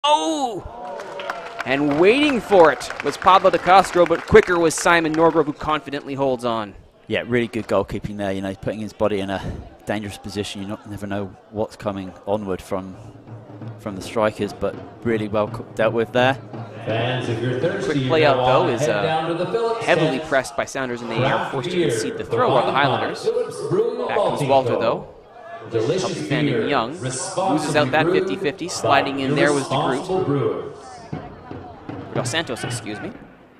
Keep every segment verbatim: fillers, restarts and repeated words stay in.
Oh! And waiting for it was Pablo de Castro, but quicker was Simon Norgrove, who confidently holds on. Yeah, really good goalkeeping there. You know, he's putting his body in a dangerous position. You not, never know what's coming onward from from the strikers, but really well dealt with there. Fans, if you're thirsty, Quick play out, though, is uh, heavily pressed by Sounders, and they are forced to concede the throw on the Highlanders. Back comes Walter, though. Help defending Young. Loses out that fifty fifty. Sliding in there was DeGroot. Dos Santos, excuse me.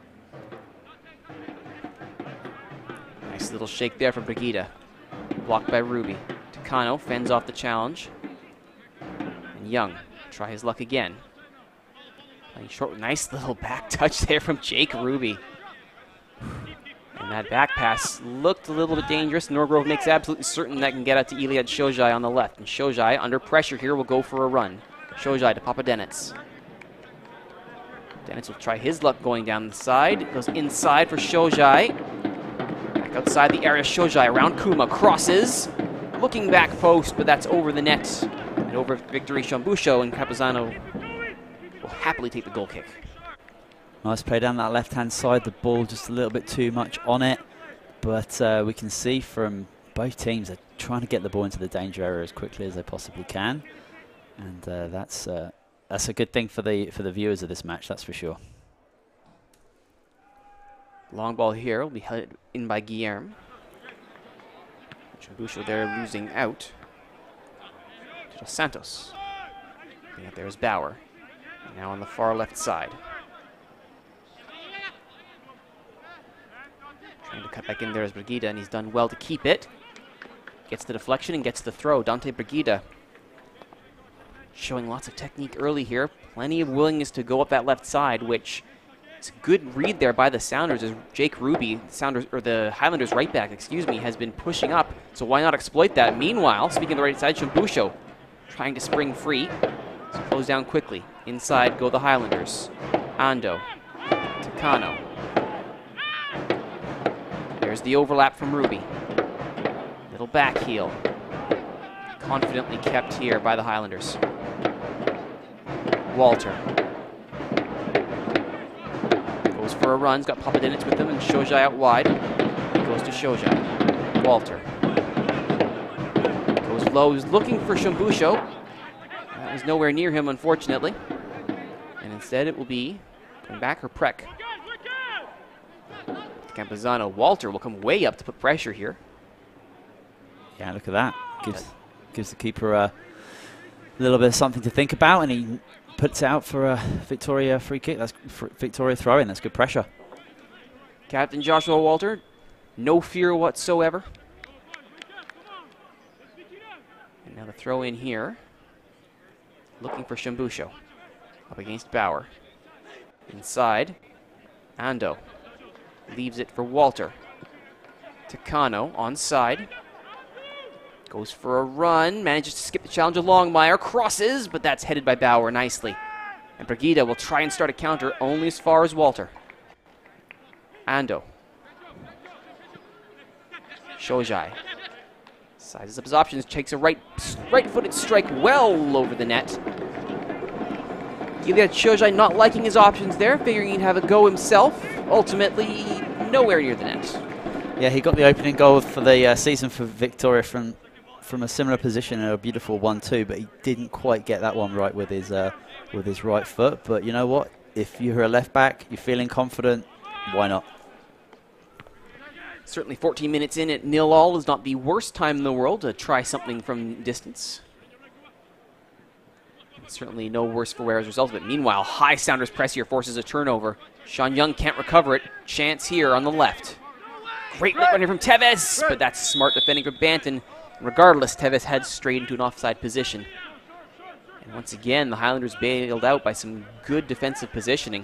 Nice little shake there for Brigida. Blocked by Ruby. Takano fends off the challenge. And Young, try his luck again. Playing short, nice little back touch there from Jake Ruby. And that back pass looked a little bit dangerous. Norgrove makes absolutely certain that can get out to Iliad Shojai on the left. And Shojai, under pressure here, will go for a run. Shojai to Papadenitz. Denitz will try his luck going down the side. Goes inside for Shojai. Back outside the area, Shojai around Kuma. Crosses. Looking back post, but that's over the net. And over Victory Shambusho, and Capizano will happily take the goal kick. Nice play down that left-hand side. The ball just a little bit too much on it. But uh, we can see from both teams they're trying to get the ball into the danger area as quickly as they possibly can. And uh, that's uh, that's a good thing for the for the viewers of this match, that's for sure. Long ball here will be headed in by Guillermo. Chambusho there losing out. To Dos Santos. And there's Bauer. Now on the far left side. Trying to cut back in there as Brigida, and he's done well to keep it. Gets the deflection and gets the throw. Dante Brigida showing lots of technique early here. Plenty of willingness to go up that left side, which is a good read there by the Sounders as Jake Ruby, the Sounders or the Highlanders right back, excuse me, has been pushing up. So why not exploit that? Meanwhile, speaking of the right side, Shambusho trying to spring free. So close down quickly. Inside go the Highlanders. Ando. Takano. There's the overlap from Ruby. Little back heel. Confidently kept here by the Highlanders. Walter. Goes for a run. He's got Papadenitz with him and Shojai out wide. Goes to Shojai. Walter. Goes low. He's looking for Shambusho. That was nowhere near him, unfortunately. And instead it will be going back or Prek. Campazano. Walter will come way up to put pressure here. Yeah, look at that. Gives gives the keeper a little bit of something to think about, and he puts it out for a Victoria free kick. That's Victoria throw-in. That's good pressure. Captain Joshua Walter, no fear whatsoever. And now the throw in here. Looking for Shambusho. Up against Bauer. Inside. Ando. Leaves it for Walter. Takano onside. Goes for a run. Manages to skip the challenge of Longmire. Crosses, but that's headed by Bauer nicely. And Brigida will try and start a counter only as far as Walter. Ando. Shojai. Sizes up his options. Takes a right, right-footed strike well over the net. Iliad Shojai not liking his options there, figuring he'd have a go himself. Ultimately, nowhere near the net. Yeah, he got the opening goal for the uh, season for Victoria from from a similar position in a beautiful one two, but he didn't quite get that one right with his uh, with his right foot. But you know what? If you're a left back, you're feeling confident, why not? Certainly fourteen minutes in at nil all is not the worst time in the world to try something from distance. Certainly no worse for wear as a result of it. Meanwhile, high Sounders press here forces a turnover. Sean Young can't recover it. Chance here on the left. Great late running from Tevez, but that's smart defending from Banton. Regardless, Tevez heads straight into an offside position. And once again, the Highlanders bailed out by some good defensive positioning.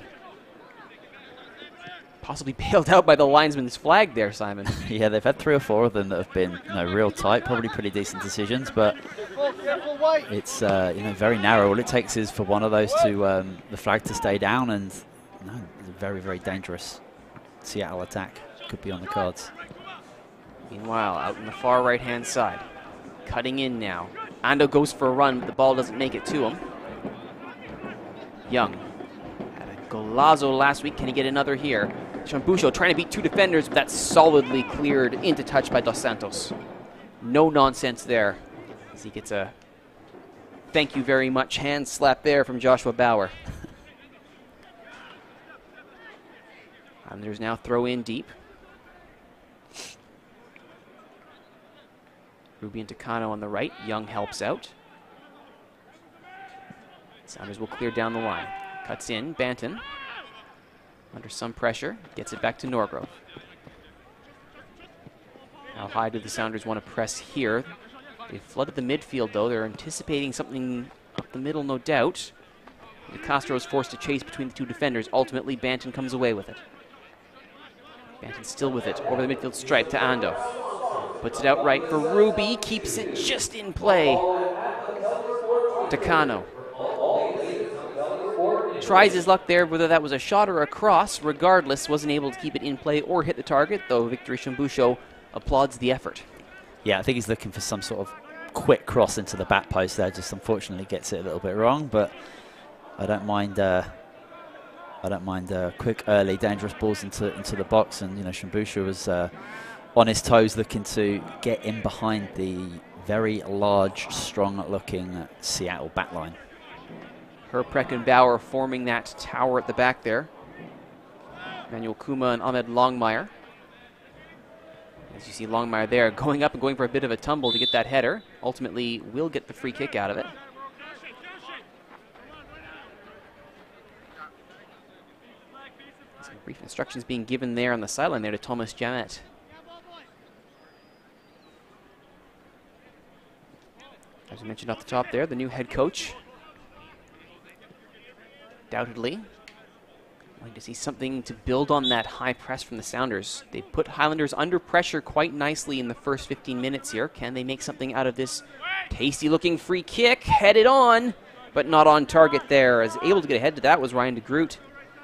Possibly bailed out by the linesman's flag there, Simon. Yeah, they've had three or four of them that have been you know, real tight, probably pretty decent decisions, but it's uh, you know very narrow. All it takes is for one of those to um, the flag to stay down, and no, it's a very, very dangerous Seattle attack could be on the cards. Meanwhile, out on the far right-hand side, cutting in now. Ando goes for a run, but the ball doesn't make it to him. Young had a golazo last week. Can he get another here? Shambusho trying to beat two defenders, but that's solidly cleared into touch by Dos Santos. No nonsense there, as he gets a thank you very much hand slap there from Joshua Bauer. And there's now throw in deep. Ruby and Takano on the right. Young helps out. Sounders will clear down the line. Cuts in. Banton, under some pressure, gets it back to Norgrove. How high do the Sounders want to press here? They've flooded the midfield, though. They're anticipating something up the middle, no doubt. De Castro is forced to chase between the two defenders. Ultimately, Banton comes away with it. Banton still with it. Over the midfield stripe to Ando. Puts it out right for Ruby. Keeps it just in play. Takano tries his luck there, whether that was a shot or a cross. Regardless, wasn't able to keep it in play or hit the target, though Victory Shambusho applauds the effort. Yeah, I think he's looking for some sort of quick cross into the back post there. Just unfortunately gets it a little bit wrong, but I don't mind. Uh, I don't mind uh, quick, early, dangerous balls into into the box. And you know, Shambusho was uh, on his toes, looking to get in behind the very large, strong-looking Seattle backline. Herprek and Bauer forming that tower at the back there. Manuel Kuma and Ahmed Longmire. As you see Longmire there going up and going for a bit of a tumble to get that header. Ultimately will get the free kick out of it. Some brief instructions being given there on the sideline there to Thomas Jamet. As we mentioned off the top there, the new head coach. Undoubtedly like to see something to build on that high press from the Sounders. They put Highlanders under pressure quite nicely in the first fifteen minutes here. Can they make something out of this tasty looking free kick? Headed on, but not on target there. As able to get ahead to that was Ryan de Groot.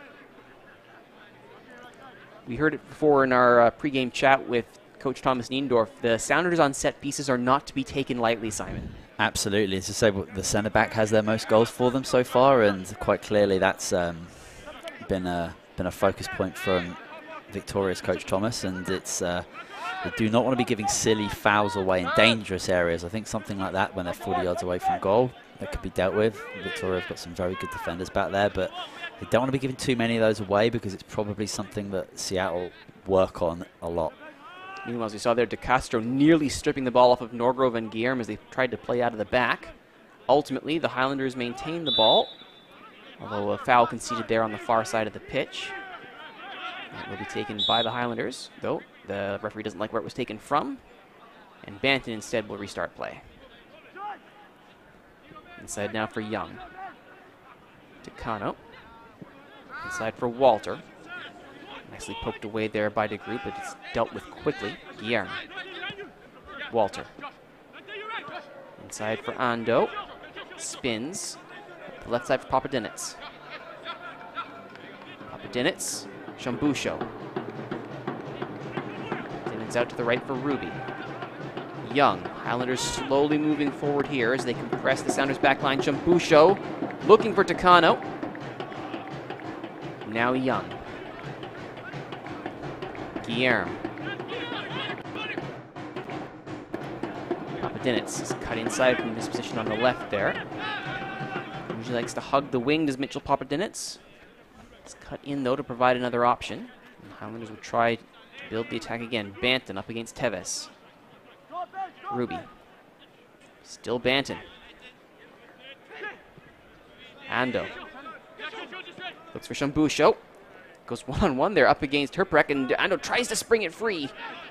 We heard it before in our uh, pregame chat with Coach Thomas Niendorf. The Sounders on set pieces are not to be taken lightly, Simon. Absolutely. As I say, the centre-back has their most goals for them so far, and quite clearly that's um, been a been a focus point from Victoria's Coach Thomas, and it's uh, they do not want to be giving silly fouls away in dangerous areas. I think something like that when they're forty yards away from goal, that could be dealt with. Victoria's got some very good defenders back there, but they don't want to be giving too many of those away because it's probably something that Seattle work on a lot. Meanwhile, as we saw there, De Castro nearly stripping the ball off of Norgrove and Guillermo as they tried to play out of the back. Ultimately, the Highlanders maintain the ball, although a foul conceded there on the far side of the pitch. That will be taken by the Highlanders, though the referee doesn't like where it was taken from, and Banton instead will restart play. Inside now for Young. Takano. Inside for Walter. Nicely poked away there by De Groot, but it's dealt with quickly. Guillermo. Walter. Inside for Ando. Spins. The left side for Papadinitz. Papadinitz. Shambusho. Papadinitz out to the right for Ruby. Young. Highlanders slowly moving forward here as they compress the Sounders backline. Shambusho looking for Takano. Now Young. Guillermo. Papadinitz is cut inside from this position on the left there. Usually likes to hug the wing, does Mitchell Papadinitz. It's cut in, though, to provide another option. And the Highlanders will try to build the attack again. Banton up against Tevez. Ruby. Still Banton. Ando. Looks for Shambusho. Goes one-on-one there up against Herprek, and Ando tries to spring it free.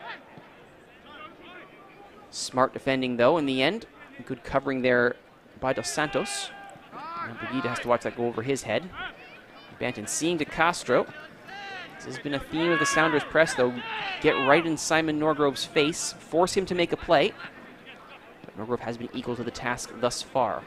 Smart defending, though, in the end. Good covering there by Dos Santos. And Brigida has to watch that go over his head. Banton seeing De Castro. This has been a theme of the Sounders press, though. Get right in Simon Norgrove's face. Force him to make a play. But Norgrove has been equal to the task thus far.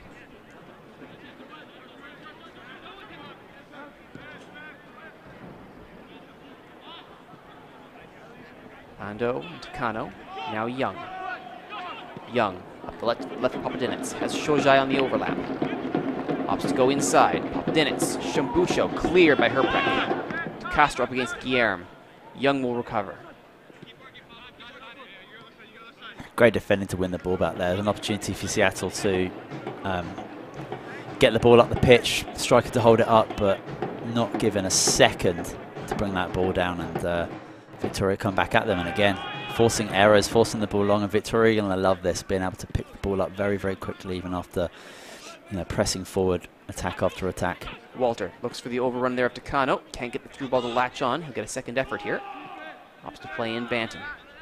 Ando, Takano, now Young. Young, up the left, left for Papadinitz, has Shojai on the overlap. Opts to go inside. Papadinets, Shambusho, cleared by Herprek. Castro up against Guillermo. Young will recover. Great defending to win the ball back there. There's an opportunity for Seattle to um, get the ball up the pitch, striker to hold it up, but not given a second to bring that ball down, and uh, Victoria come back at them. And again, forcing errors, forcing the ball long, and Victoria going to love this, being able to pick the ball up very, very quickly, even after you know, pressing forward, attack after attack. Walter looks for the overrun there of Takano. Can't get the through ball to latch on. He'll get a second effort here. Opts to play in Bantam.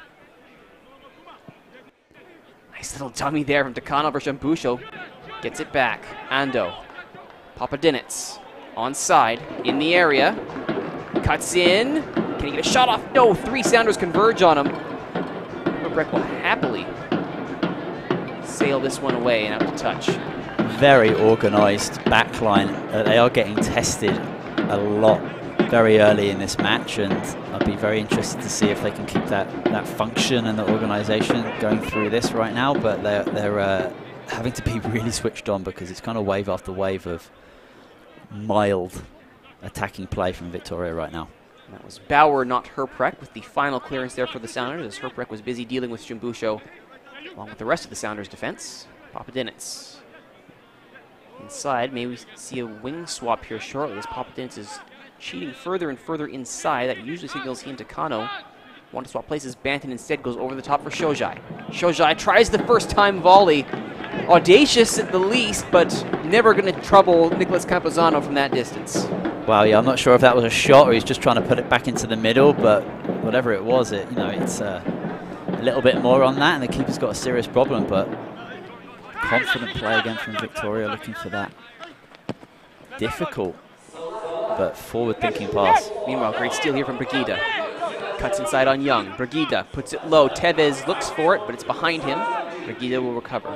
Nice little dummy there from Takano for Shambusho. Gets it back. Ando. Papadinets. Onside. In the area. Cuts in. Can he get a shot off? No. Three Sounders converge on him. Breck will happily sail this one away and out to touch. Very organised backline. Uh, they are getting tested a lot very early in this match, and I'll be very interested to see if they can keep that, that function and the organisation going through this right now. But they're, they're uh, having to be really switched on, because it's kind of wave after wave of mild attacking play from Victoria right now. That was Bauer, not Herprek, with the final clearance there for the Sounders, as Herprek was busy dealing with Shambusho along with the rest of the Sounders' defense. Papadinets. Inside, maybe we see a wing swap here shortly, as Papadinets is cheating further and further inside. That usually signals he and Takano want to swap places. Banton instead goes over the top for Shojai. Shojai tries the first time volley. Audacious at the least, but never going to trouble Nicolas Camposano from that distance. Wow, yeah, I'm not sure if that was a shot or he's just trying to put it back into the middle, but whatever it was, it you know, it's uh, a little bit more on that, and the keeper's got a serious problem. But confident play again from Victoria, looking for that difficult but forward-thinking pass. Meanwhile, great steal here from Brigida. Cuts inside on Young. Brigida puts it low. Tevez looks for it, but it's behind him. Brigida will recover.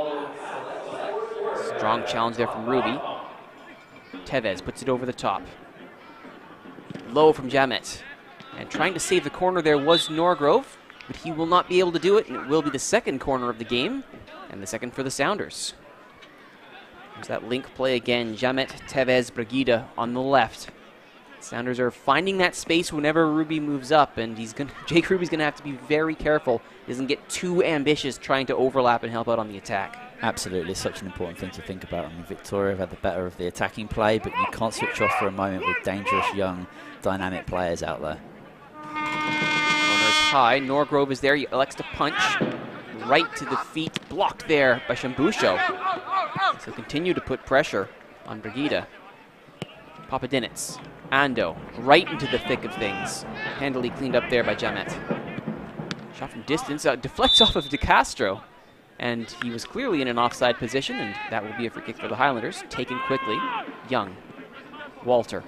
Strong challenge there from Ruby. Tevez puts it over the top. Low from Jamet. And trying to save the corner there was Norgrove, but he will not be able to do it, and it will be the second corner of the game, and the second for the Sounders. There's that link play again. Jamet, Tevez, Brigida on the left. Sounders are finding that space whenever Ruby moves up, and he's gonna, Jake Ruby's going to have to be very careful. He doesn't get too ambitious trying to overlap and help out on the attack. Absolutely, such an important thing to think about. I mean, Victoria have had the better of the attacking play, but you can't switch off for a moment with dangerous, young, dynamic players out there. Corner is high. Norgrove is there. He elects to punch right to the feet. Blocked there by Shambusho. So continue to put pressure on Brigida. Papadinets. Ando, right into the thick of things. Handily cleaned up there by Jamet. Shot from distance, uh, deflects off of De Castro. And he was clearly in an offside position, and that will be a free kick for the Highlanders. Taken quickly. Young. Walter.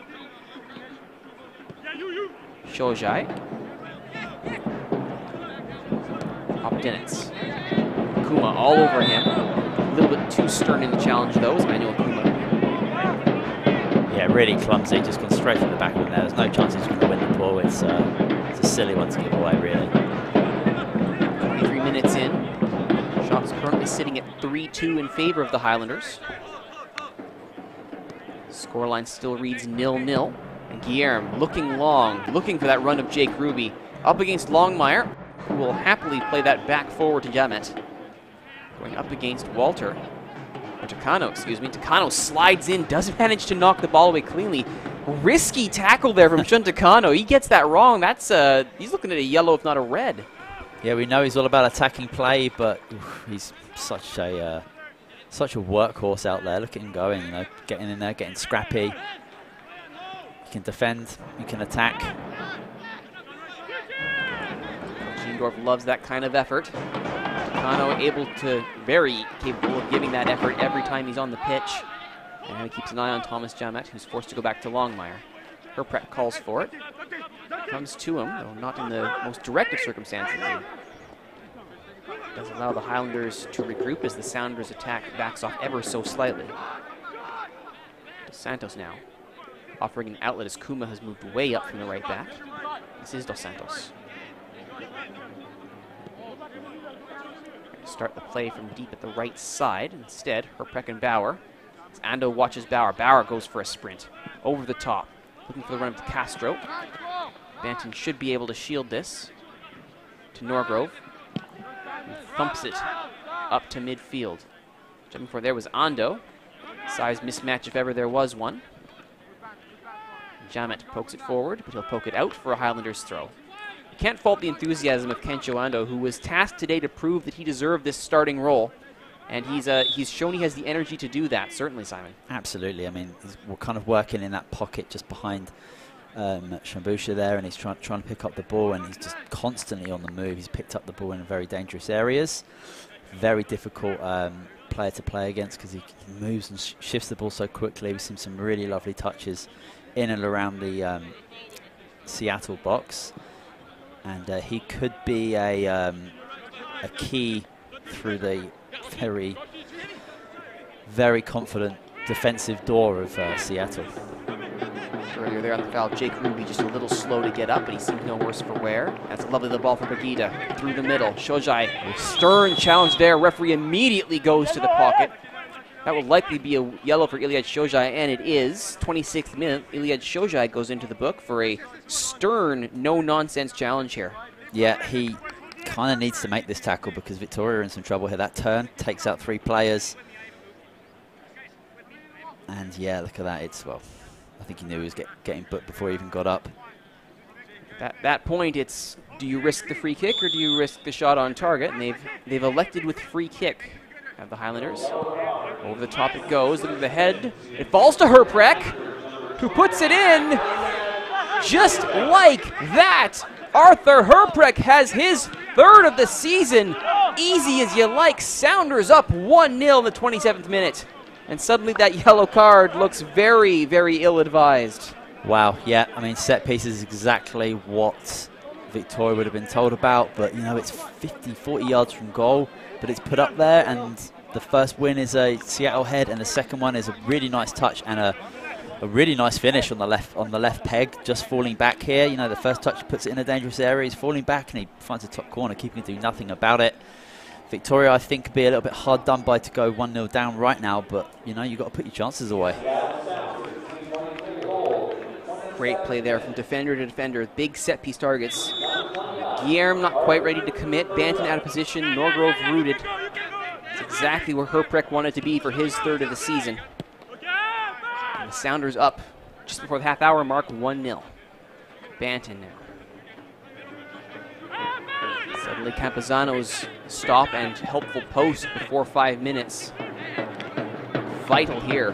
Shojai. Papadinets. Kuma all over him. A little bit too stern in the challenge, though, is Manuel Kuma. Yeah, really clumsy, just gone straight from the back of him there. There's no chance he's going to win the ball. It's, uh, it's a silly one to give away, really. twenty-three minutes in. Shots currently sitting at three two in favor of the Highlanders. Scoreline still reads nil nil. And Guillermo looking long, looking for that run of Jake Ruby. Up against Longmire, who will happily play that back forward to Jamet. Going up against Walter. Or Takano, excuse me. Takano slides in, does manage to knock the ball away cleanly. Risky tackle there from Shun Takano. He gets that wrong. That's uh, he's looking at a yellow, if not a red. Yeah, we know he's all about attacking play, but oof, he's such a uh, such a workhorse out there. Look at him going, you know, getting in there, getting scrappy. He can defend, he can attack. Schiendorf loves that kind of effort. Takano able to, very capable of giving that effort every time he's on the pitch. And he keeps an eye on Thomas Jamet, who's forced to go back to Longmire. Herprek calls for it. Comes to him, though not in the most direct of circumstances. He does allow the Highlanders to regroup as the Sounders' attack backs off ever so slightly. Dos Santos now, offering an outlet as Kuma has moved way up from the right back. This is Dos Santos. Start the play from deep at the right side. Instead, Herprek and Bauer As Ando watches Bauer. Bauer goes for a sprint. Over the top. Looking for the run up to Castro. Banton should be able to shield this. To Norgrove. And thumps it up to midfield. Jumping for there was Ando. Size mismatch if ever there was one. Jamet pokes it forward, but he'll poke it out for a Highlanders throw. You can't fault the enthusiasm of Kencho Ando, who was tasked today to prove that he deserved this starting role. And he's uh, he's shown he has the energy to do that, certainly, Simon. Absolutely. I mean, he's, we're kind of working in that pocket just behind um, Shambusha there, and he's trying trying to pick up the ball, and he's just constantly on the move. He's picked up the ball in very dangerous areas. Very difficult um, player to play against because he, he moves and sh shifts the ball so quickly. We've seen some really lovely touches in and around the um, Seattle box, and uh, he could be a um, a key through the very, very confident defensive door of uh, Seattle. Earlier there on the foul, Jake Ruby just a little slow to get up, but he seemed no worse for wear. That's lovely, the ball for Brigida through the middle. Shojai, stern challenge there. Referee immediately goes to the pocket. That will likely be a yellow for Iliad Shojai, and it is. twenty-sixth minute, Iliad Shojai goes into the book for a stern, no-nonsense challenge here. Yeah, he kind of needs to make this tackle because Victoria are in some trouble here. That turn takes out three players. And yeah, look at that. It's, well, I think he knew he was get, getting booked before he even got up. At that point, it's, do you risk the free kick or do you risk the shot on target? And they've, they've elected with free kick. Have the Highlanders. Over the top it goes, look at the head. It falls to Herprek, who puts it in just like that. Arthur Herprek has his third of the season. Easy as you like. Sounders up one nil in the twenty-seventh minute. And suddenly that yellow card looks very, very ill-advised. Wow, yeah, I mean, set piece is exactly what Victoria would have been told about, but, you know, it's fifty, forty yards from goal, but it's put up there, and the first win is a Seattle head, and the second one is a really nice touch and a, a really nice finish on the left on the left peg, just falling back here. You know, the first touch puts it in a dangerous area, he's falling back, and he finds the top corner, keeping to do nothing about it. Victoria, I think, could be a little bit hard done by to go one nil down right now, but, you know, you've got to put your chances away. Great play there from defender to defender. Big set-piece targets. Guillerme not quite ready to commit. Banton out of position. Norgrove rooted. It's exactly where Herprek wanted to be for his third of the season. And the Sounders up just before the half-hour mark, one nil. Banton now. Suddenly Campazano's stop and helpful post before five minutes. Vital here.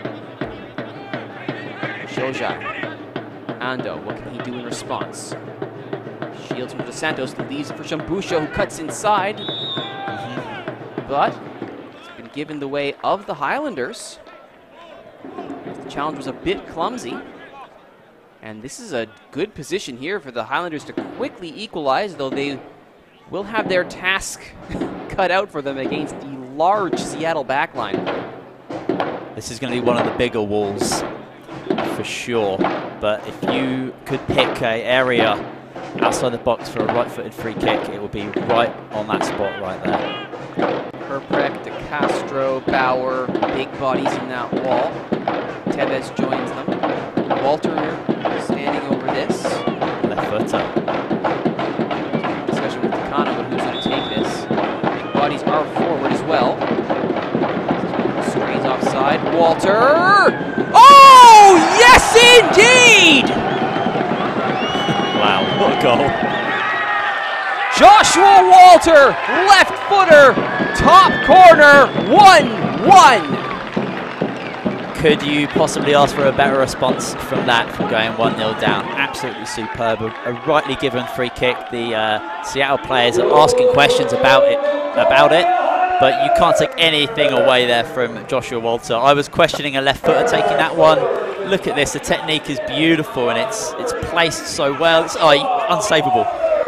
Shojai. Ando, what can he do in response? Shields from DeSantos, that leaves it for Shambusha, who cuts inside. Mm-hmm. But it's been given the way of the Highlanders. The challenge was a bit clumsy. And this is a good position here for the Highlanders to quickly equalize, though they will have their task cut out for them against the large Seattle backline. This is going to be one of the bigger walls for sure, but if you could pick a area outside the box for a right-footed free kick, it would be right on that spot right there. Herprek, De Castro, Bauer, big bodies in that wall. Tevez joins them. Walter standing over this. Left footer. Discussion with Takano about who's going to take this. Big bodies are forward as well. Strays offside. Walter! Oh, yes indeed! Wow, what a goal. Joshua Walter, left footer, top corner, one one. Could you possibly ask for a better response from that, from going one nil down? Absolutely superb. A, a rightly given free kick. The uh, Seattle players are asking questions about it, about it, but you can't take anything away there from Joshua Walter. I was questioning a left footer taking that one. Look at this, the technique is beautiful and it's it's placed so well. It's oh, unsavable.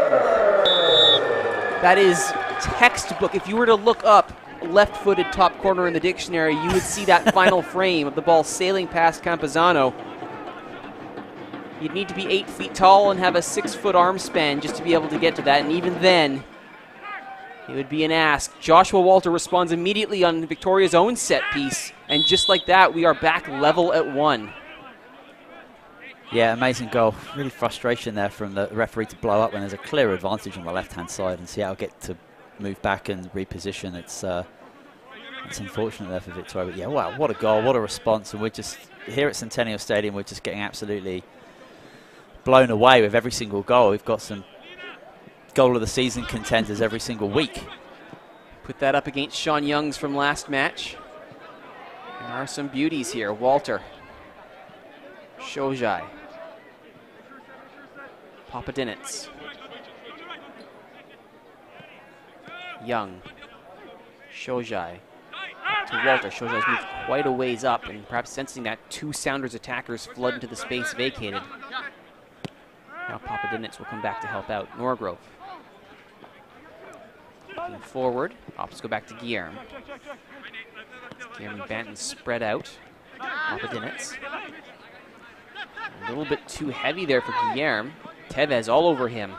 That is textbook. If you were to look up left-footed top corner in the dictionary, you would see that final frame of the ball sailing past Campazano. You'd need to be eight feet tall and have a six-foot arm span just to be able to get to that, and even then, It would be an ask. Joshua Walter responds immediately on Victoria's own set piece. And just like that, we are back level at one. Yeah, amazing goal. Really frustration there from the referee to blow up when there's a clear advantage on the left-hand side, and Seattle get to move back and reposition. It's uh, it's unfortunate there for Victoria. But yeah, wow, what a goal, what a response. And we're just, here at Centennial Stadium, we're just getting absolutely blown away with every single goal. We've got some goal of the season contenders every single week. Put that up against Sean Young's from last match. There are some beauties here. Walter. Shojai. Papadinitz. Young. Shojai. To Walter. Shojai's moved quite a ways up, and perhaps sensing that two Sounders attackers flood into the space vacated. Now Papadinitz will come back to help out Norgrove. Looking forward. Ops go back to Guillermo. Guillermo and Banton spread out. Papadinitz. A little bit too heavy there for Guillermo. Tevez all over him.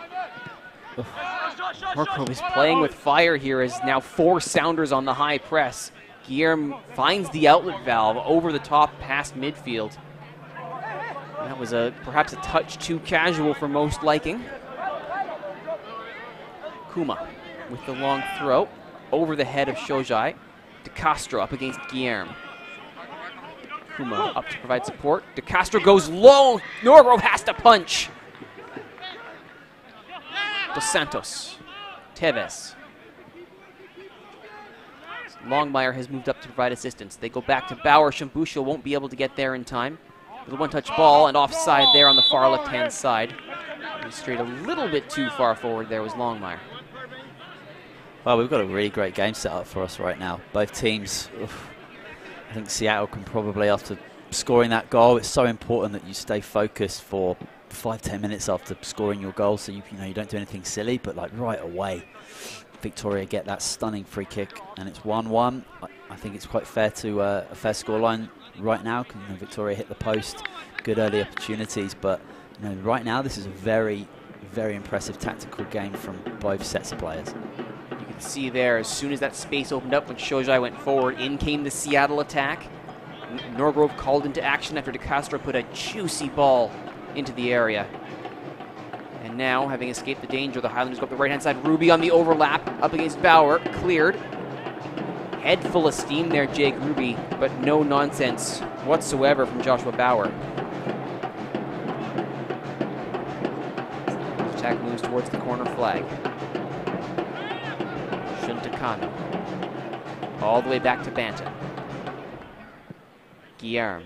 Norgrove is playing with fire here as now four Sounders on the high press. Guillermo finds the outlet valve over the top past midfield. That was a perhaps a touch too casual for most liking. Kuma with the long throw over the head of Shojai. De Castro up against Guillermo. Kuma up to provide support. De Castro goes low. Norgrove has to punch. Dos Santos. Tevez. Longmire has moved up to provide assistance. They go back to Bauer. Shambusho won't be able to get there in time. With a one-touch ball and offside there on the far left-hand side. He strayed a little bit too far forward there was Longmire. Well, we've got a really great game set up for us right now. Both teams, oof, I think Seattle can probably, after scoring that goal, it's so important that you stay focused for five, ten minutes after scoring your goal, so you, you know you don't do anything silly, but like right away, Victoria get that stunning free kick, and it's one one. I, I think it's quite fair to uh, a fair scoreline right now. Because you know, Victoria hit the post, good early opportunities, but you know right now this is a very, very impressive tactical game from both sets of players. You can see there, as soon as that space opened up when Shojai went forward, in came the Seattle attack. Norgrove called into action after De Castro put a juicy ball into the area. And now, having escaped the danger, the Highlanders go up the right-hand side. Ruby on the overlap, up against Bauer, cleared. Head full of steam there, Jake Ruby, but no nonsense whatsoever from Joshua Bauer. Attack moves towards the corner flag. Shuntakano. All the way back to Banton. Guillermo.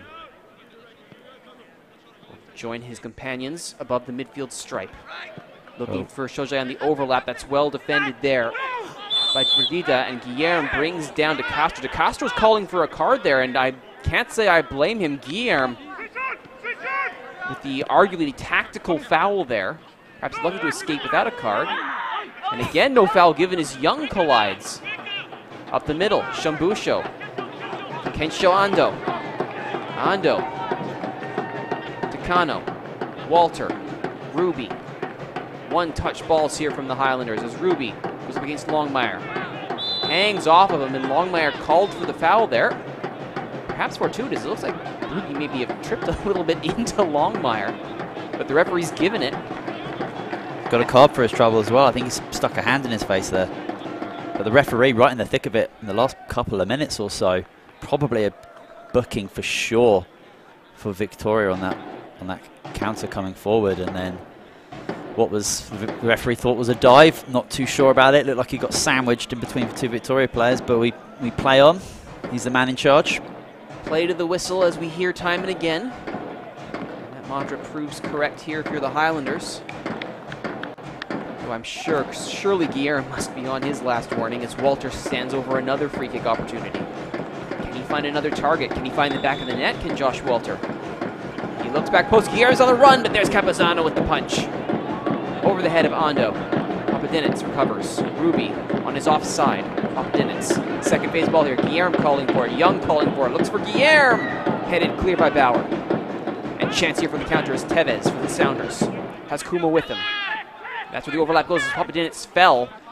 Join his companions above the midfield stripe. Looking oh. for Shojai on the overlap. That's well defended there by Brigida, and Guillermo brings down De Castro. De Castro's calling for a card there, and I can't say I blame him. Guillermo with the arguably tactical foul there. Perhaps lucky to escape without a card. And again, no foul given as Young collides. Up the middle, Shambusho. Kensho Ando. Ando. Takano. Walter. Ruby. One-touch balls here from the Highlanders as Ruby goes up against Longmire. Hangs off of him, and Longmire called for the foul there. Perhaps fortuitous. It looks like Ruby maybe have tripped a little bit into Longmire, but the referee's given it. Got a card for his trouble as well. I think he's stuck a hand in his face there. But the referee right in the thick of it in the last couple of minutes or so. Probably a booking for sure for Victoria on that on that counter coming forward, and then what was the referee thought was a dive. Not too sure about it. Looked like he got sandwiched in between the two Victoria players, but we, we play on. He's the man in charge. Play to the whistle as we hear time and again. And that mantra proves correct here if you're the Highlanders. So I'm sure, surely Guillermo must be on his last warning as Walter stands over another free kick opportunity. Can he find another target? Can he find the back of the net? Can Josh Walter? He looks back post. Guillermo's on the run, but there's Capizano with the punch. Over the head of Ando. Papadinitz recovers. Ruby on his offside. Papadinitz. Second phase ball here. Guillermo calling for it. Young calling for it. Looks for Guillermo. Headed clear by Bauer. And chance here for the counter is Tevez for the Sounders. Has Kuma with him. That's where the overlap goes as Papadinitz fell.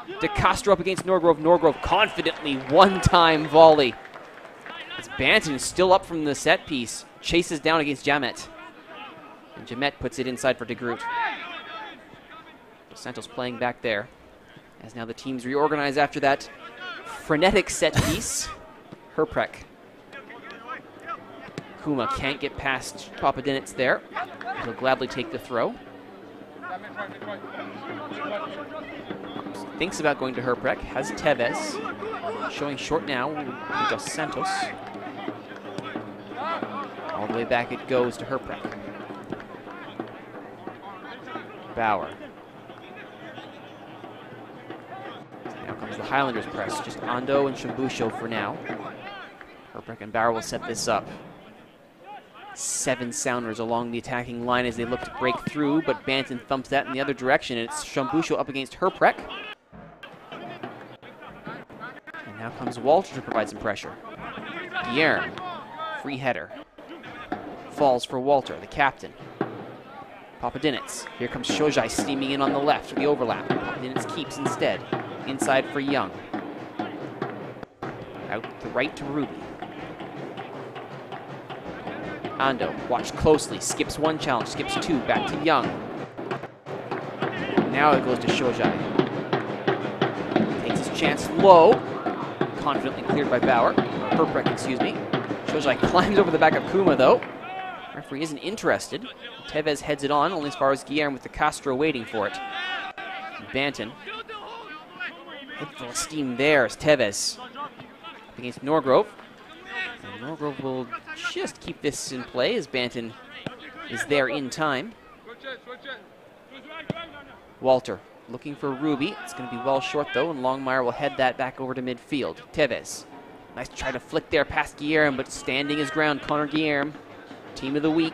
De Castro up against Norgrove. Norgrove confidently one-time volley. As Banton is still up from the set piece. Chases down against Jamet. And Jamet puts it inside for De Groot. Dos Santos playing back there. As now the teams reorganize after that frenetic set piece. Herprek. Kuma can't get past Papadinitz there. He'll gladly take the throw. Thinks about going to Herprek. Has Tevez. Showing short now with Dos Santos. All the way back it goes to Herprek. Bauer. Now comes the Highlanders press. Just Ando and Shambusho for now. Herprek and Bauer will set this up. Seven Sounders along the attacking line as they look to break through, but Banton thumps that in the other direction, and it's Shambusho up against Herprek. And now comes Walter to provide some pressure. Guillermo, free header. Falls for Walter, the captain. Papadinitz. Here comes Shojai steaming in on the left for the overlap. Papadinitz keeps instead. Inside for Young. Out the right to Ruby. Ando, watch closely, skips one challenge, skips two, back to Young. Now it goes to Shojai. Takes his chance low. Confidently cleared by Bauer. Herprek, excuse me. Shojai climbs over the back of Kuma, though. Referee isn't interested. Tevez heads it on, only as far as Guillermo with the Castro waiting for it. Banton. Head full of steam there as Tevez up against Norgrove. And Norgrove will just keep this in play as Banton is there in time. Walter looking for Ruby. It's going to be well short though, and Longmire will head that back over to midfield. Tevez. Nice try to flick there past Guillermo, but standing his ground, Connor Guillermo. Team of the week.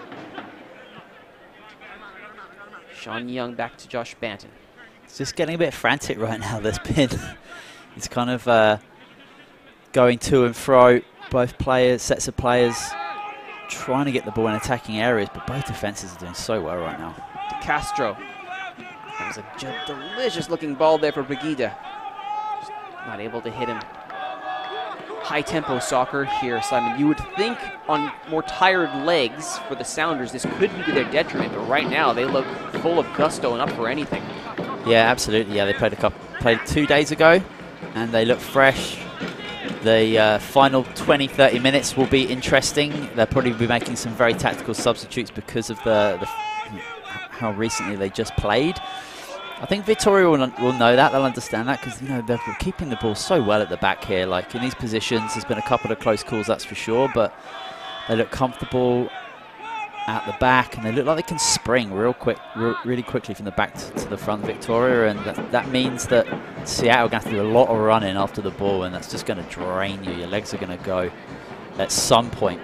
Sean Young back to Josh Banton. It's just getting a bit frantic right now, this pin. It's kind of uh, going to and fro. Both players, sets of players, trying to get the ball in attacking areas, but both defenses are doing so well right now. De Castro. That was a delicious-looking ball there for Brigida. Just not able to hit him. High-tempo soccer here, Simon. You would think on more tired legs for the Sounders, this could be to their detriment, but right now they look full of gusto and up for anything. Yeah, absolutely. Yeah, they played a couple, played two days ago, and they look fresh. The uh, final twenty, thirty minutes will be interesting. They'll probably be making some very tactical substitutes because of the, the how recently they just played. I think Vittoria will, will know that. They'll understand that because, you know, they're keeping the ball so well at the back here. Like in these positions, there's been a couple of close calls, that's for sure, but they look comfortable at the back, and they look like they can spring real quick, re really quickly from the back to, to the front, Victoria, and that, that means that Seattle are going to have to do a lot of running after the ball, and that's just going to drain you. Your legs are going to go at some point.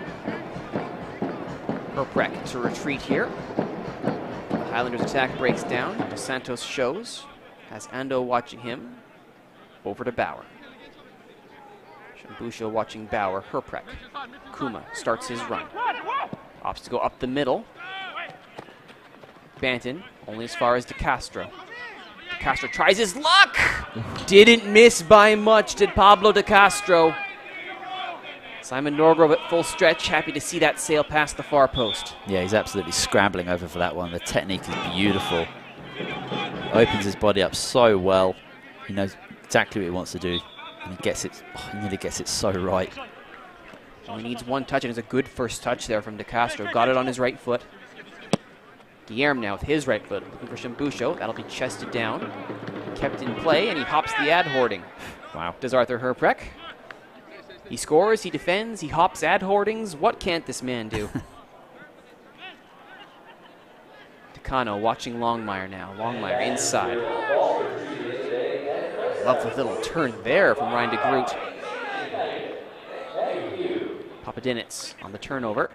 Herprek to retreat here. The Highlanders attack breaks down. Dos Santos shows. Has Ando watching him. Over to Bauer. Shambusho watching Bauer. Herprek. Kuma starts his run. Opts to go up the middle. Banton, only as far as De Castro. De Castro tries his luck! Didn't miss by much, did Pablo De Castro. Simon Norgrove at full stretch, happy to see that sail past the far post. Yeah, he's absolutely scrambling over for that one. The technique is beautiful. Opens his body up so well. He knows exactly what he wants to do, and he gets it. Oh, he nearly gets it so right. Only needs one touch, and it's a good first touch there from De Castro. Got it on his right foot. Guillermo now with his right foot, looking for Shambusho. That'll be chested down. Kept in play, and he hops the ad hoarding. Wow. Does Arthur Herprek. He scores, he defends, he hops ad hoardings. What can't this man do? Takano watching Longmire now. Longmire inside. Lovely little turn there from Ryan de Groot. Papadinitz on the turnover.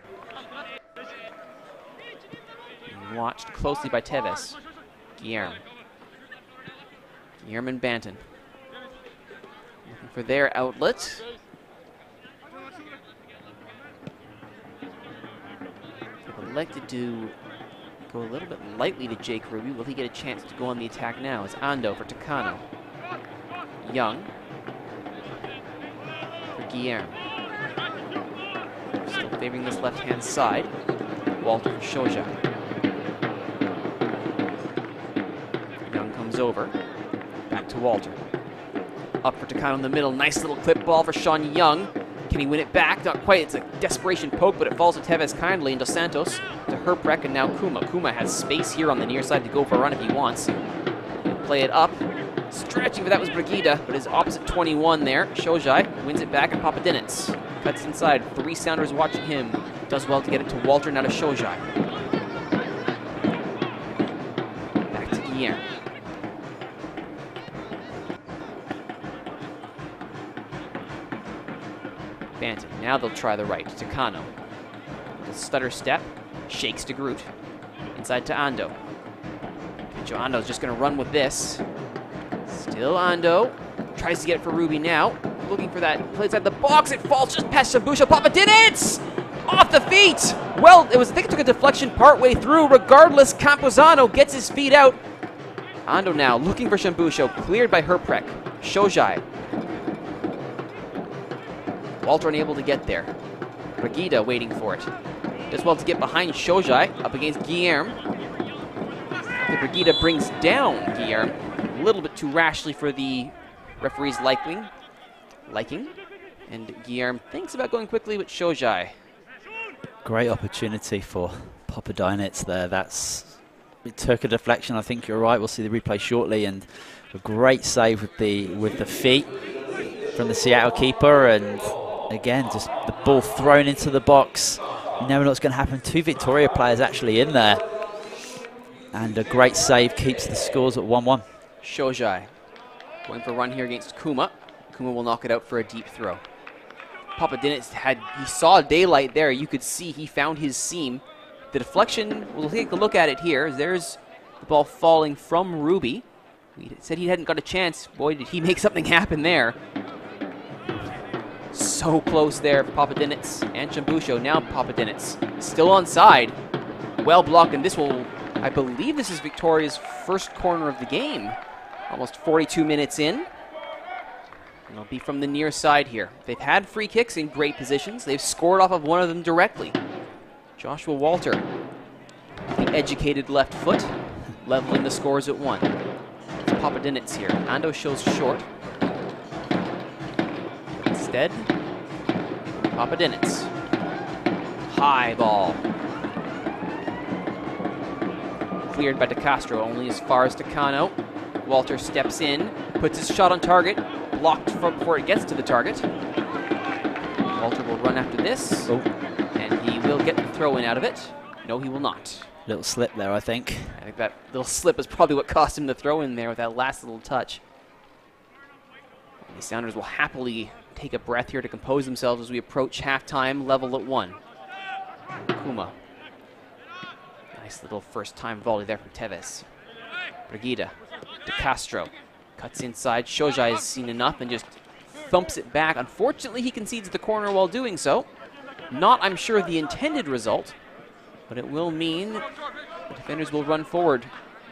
Watched closely by Tevez. Guillermo. Guillermo and Banton. Looking for their outlet. They've elected to go a little bit lightly to Jake Ruby. Will he get a chance to go on the attack now? It's Ando for Takano. Young. For Guillermo. Still favoring this left-hand side. Walter for Shoja. Young comes over. Back to Walter. Up for Takano in the middle. Nice little clip ball for Sean Young. Can he win it back? Not quite. It's a desperation poke, but it falls to Tevez kindly. And Dos Santos to Herprek and now Kuma. Kuma has space here on the near side to go for a run if he wants. He'll play it up. Stretching, but that was Brigida, but his opposite twenty-one there. Shojai wins it back, and Papadinets cuts inside. Three Sounders watching him. Does well to get it to Walter, now to Shojai. Back to Guillermo. Banton. Now they'll try the right. Takano. The stutter step. Shakes to Groot. Inside to Ando. Joe Ando's just going to run with this. Still Ando. Tries to get it for Ruby now. Looking for that. Plays at the box. It falls just past Shambusha. Papadinets! Off the feet! Well, it was, I think it took a deflection partway through. Regardless, Camposano gets his feet out. Ando now looking for Shambusho. Cleared by Herprek. Shojai. Walter unable to get there. Brigida waiting for it. Does well to get behind Shojai. Up against Guillermo. The Brigida brings down Guillermo. A little bit too rashly for the referee's liking. liking. And Guillermo thinks about going quickly with Shojai. Great opportunity for Papadinets there. That's, it took a deflection. I think you're right. We'll see the replay shortly. And a great save with the with the feet from the Seattle keeper. And again, just the ball thrown into the box. You never know what's going to happen. Two Victoria players actually in there. And a great save keeps the scores at one one. Shojai going for a run here against Kuma. Kuma will knock it out for a deep throw. Papadinets had, he saw daylight there. You could see he found his seam. The deflection, we'll take a look at it here. There's the ball falling from Ruby. We said he hadn't got a chance. Boy, did he make something happen there. So close there for Papadinets and Shambusho. Now Papadinets still onside. Well blocked, and this will, I believe this is Victoria's first corner of the game. Almost forty-two minutes in. And it'll be from the near side here. They've had free kicks in great positions. They've scored off of one of them directly. Joshua Walter, the educated left foot, leveling the scores at one. It's Papadinets here. Ando shows short. Instead, Papadinets. High ball. Cleared by De Castro, only as far as Takano. Walter steps in, puts his shot on target, blocked from before it gets to the target. Walter will run after this, oh. and he will get the throw in out of it. No, he will not. Little slip there, I think. I think that little slip is probably what cost him the throw in there with that last little touch. The Sounders will happily take a breath here to compose themselves as we approach halftime, level at one. Kuma. Nice little first-time volley there from Tevez. Brigida. De Castro. Cuts inside. Shojai has seen enough and just thumps it back. Unfortunately, he concedes the corner while doing so. Not, I'm sure, the intended result, but it will mean the defenders will run forward.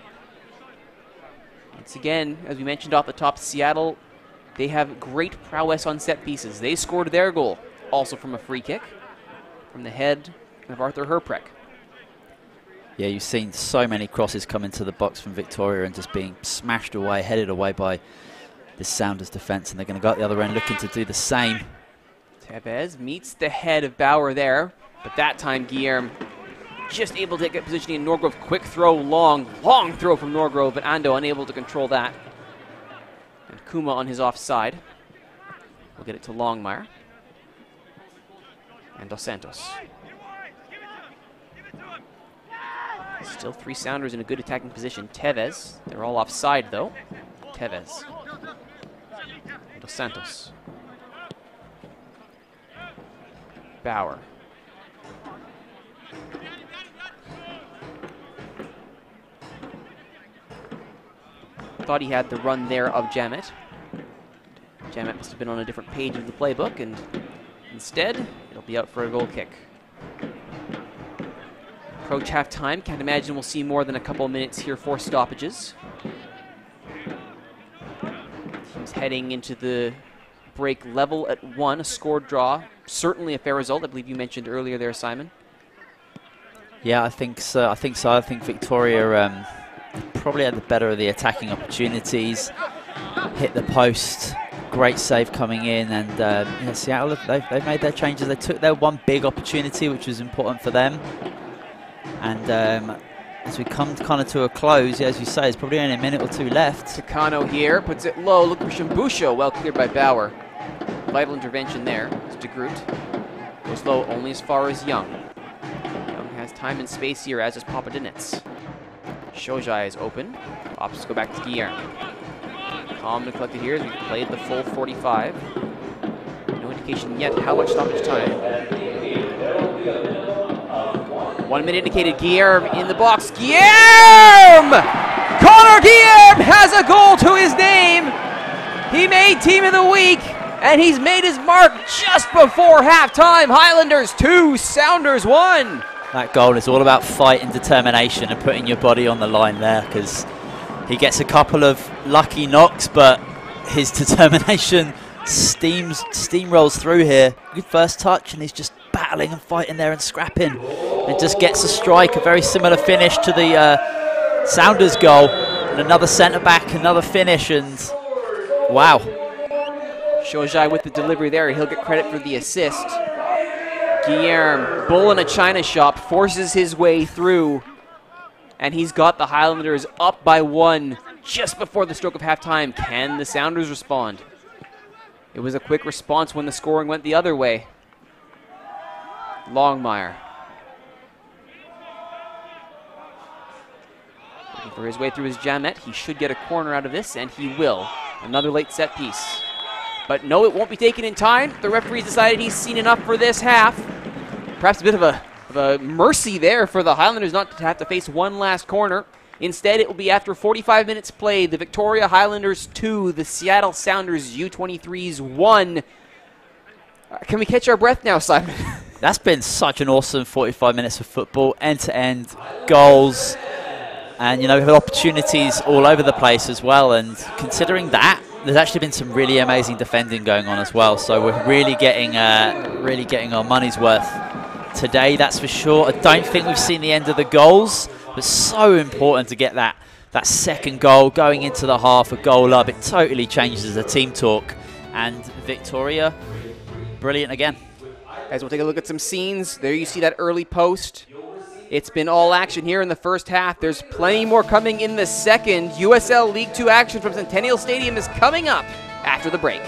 Once again, as we mentioned off the top, Seattle, they have great prowess on set pieces. They scored their goal, also from a free kick, from the head of Arthur Herprek. Yeah, you've seen so many crosses come into the box from Victoria and just being smashed away, headed away by the Sounders defence, and they're going to go out the other end looking to do the same. Tevez meets the head of Bauer there, but that time Guillermo just able to get positioning in Norgrove. Quick throw, long, long throw from Norgrove, but Ando unable to control that. And Kuma on his offside. We'll get it to Longmire. And Dos Santos. Still three Sounders in a good attacking position. Tevez, they're all offside though. Tevez. And Dos Santos. Bauer. Thought he had the run there of Jamet. Jamet must have been on a different page of the playbook, and instead, it'll be out for a goal kick. Approach half-time. Can't imagine we'll see more than a couple of minutes here for stoppages. Teams heading into the break level at one, a scored draw. Certainly a fair result. I believe you mentioned earlier there, Simon. Yeah, I think so. I think so. I think Victoria um, probably had the better of the attacking opportunities. Hit the post. Great save coming in, and um, yeah, Seattle, they've, they've made their changes. They took their one big opportunity, which was important for them. And um, as we come to kind of to a close, yeah, as you say, there's probably only a minute or two left. Takano here puts it low, looking for Shimbusho, well cleared by Bauer. Vital intervention there. It's de Groot. Goes low only as far as Young. Young has time and space here, as does Papadinitz. Shojai is open. Options go back to Guillermo. Calm and collected here as we played the full forty-five. No indication yet how much stoppage time. One minute indicated. Guillermo in the box. Guillermo! Connor Guillermo has a goal to his name. He made Team of the Week, and he's made his mark just before halftime. Highlanders two, Sounders one. That goal is all about fight and determination and putting your body on the line there, because he gets a couple of lucky knocks, but his determination steams, steamrolls through here. Good first touch, and he's just battling and fighting there and scrapping, and just gets a strike, a very similar finish to the uh, Sounders goal. And another centre-back, another finish, and wow. Shojai with the delivery there. He'll get credit for the assist. Guillermo, bull in a china shop, forces his way through. And he's got the Highlanders up by one just before the stroke of halftime. Can the Sounders respond? It was a quick response when the scoring went the other way. Longmire. Looking for his way through his jamette. He should get a corner out of this, and he will. Another late set piece. But no, it won't be taken in time. The referee's decided he's seen enough for this half. Perhaps a bit of a of a mercy there for the Highlanders not to have to face one last corner. Instead, it will be after forty-five minutes played, the Victoria Highlanders two, the Seattle Sounders U twenty-threes one. Uh, can we catch our breath now, Simon? That's been such an awesome forty-five minutes of football, end-to-end goals. And, you know, we've had opportunities all over the place as well. And considering that, there's actually been some really amazing defending going on as well. So we're really getting, uh, really getting our money's worth today, that's for sure. I don't think we've seen the end of the goals, but so important to get that that second goal going into the half, a goal up. It totally changes the team talk. And Victoria, brilliant again. Guys, we'll take a look at some scenes. There you see that early post. It's been all action here in the first half. There's plenty more coming in the second. U S L League Two action from Centennial Stadium is coming up after the break.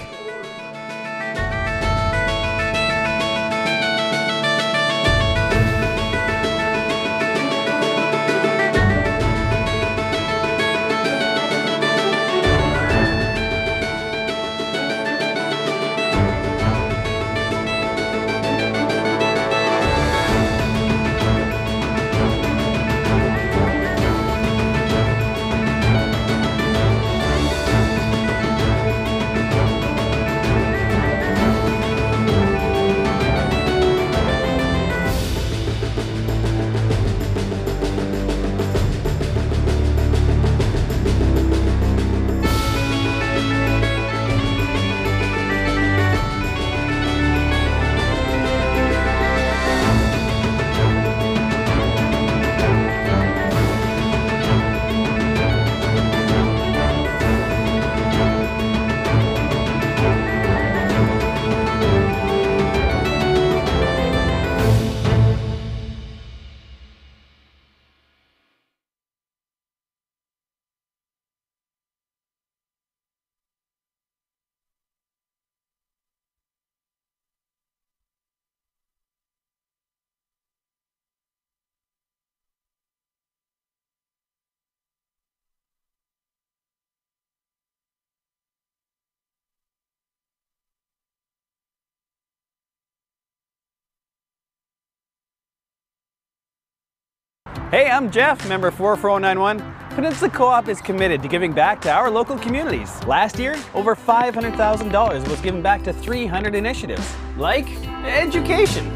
Hey, I'm Jeff, member four four zero nine one. Peninsula Co-op is committed to giving back to our local communities. Last year, over five hundred thousand dollars was given back to three hundred initiatives, like education,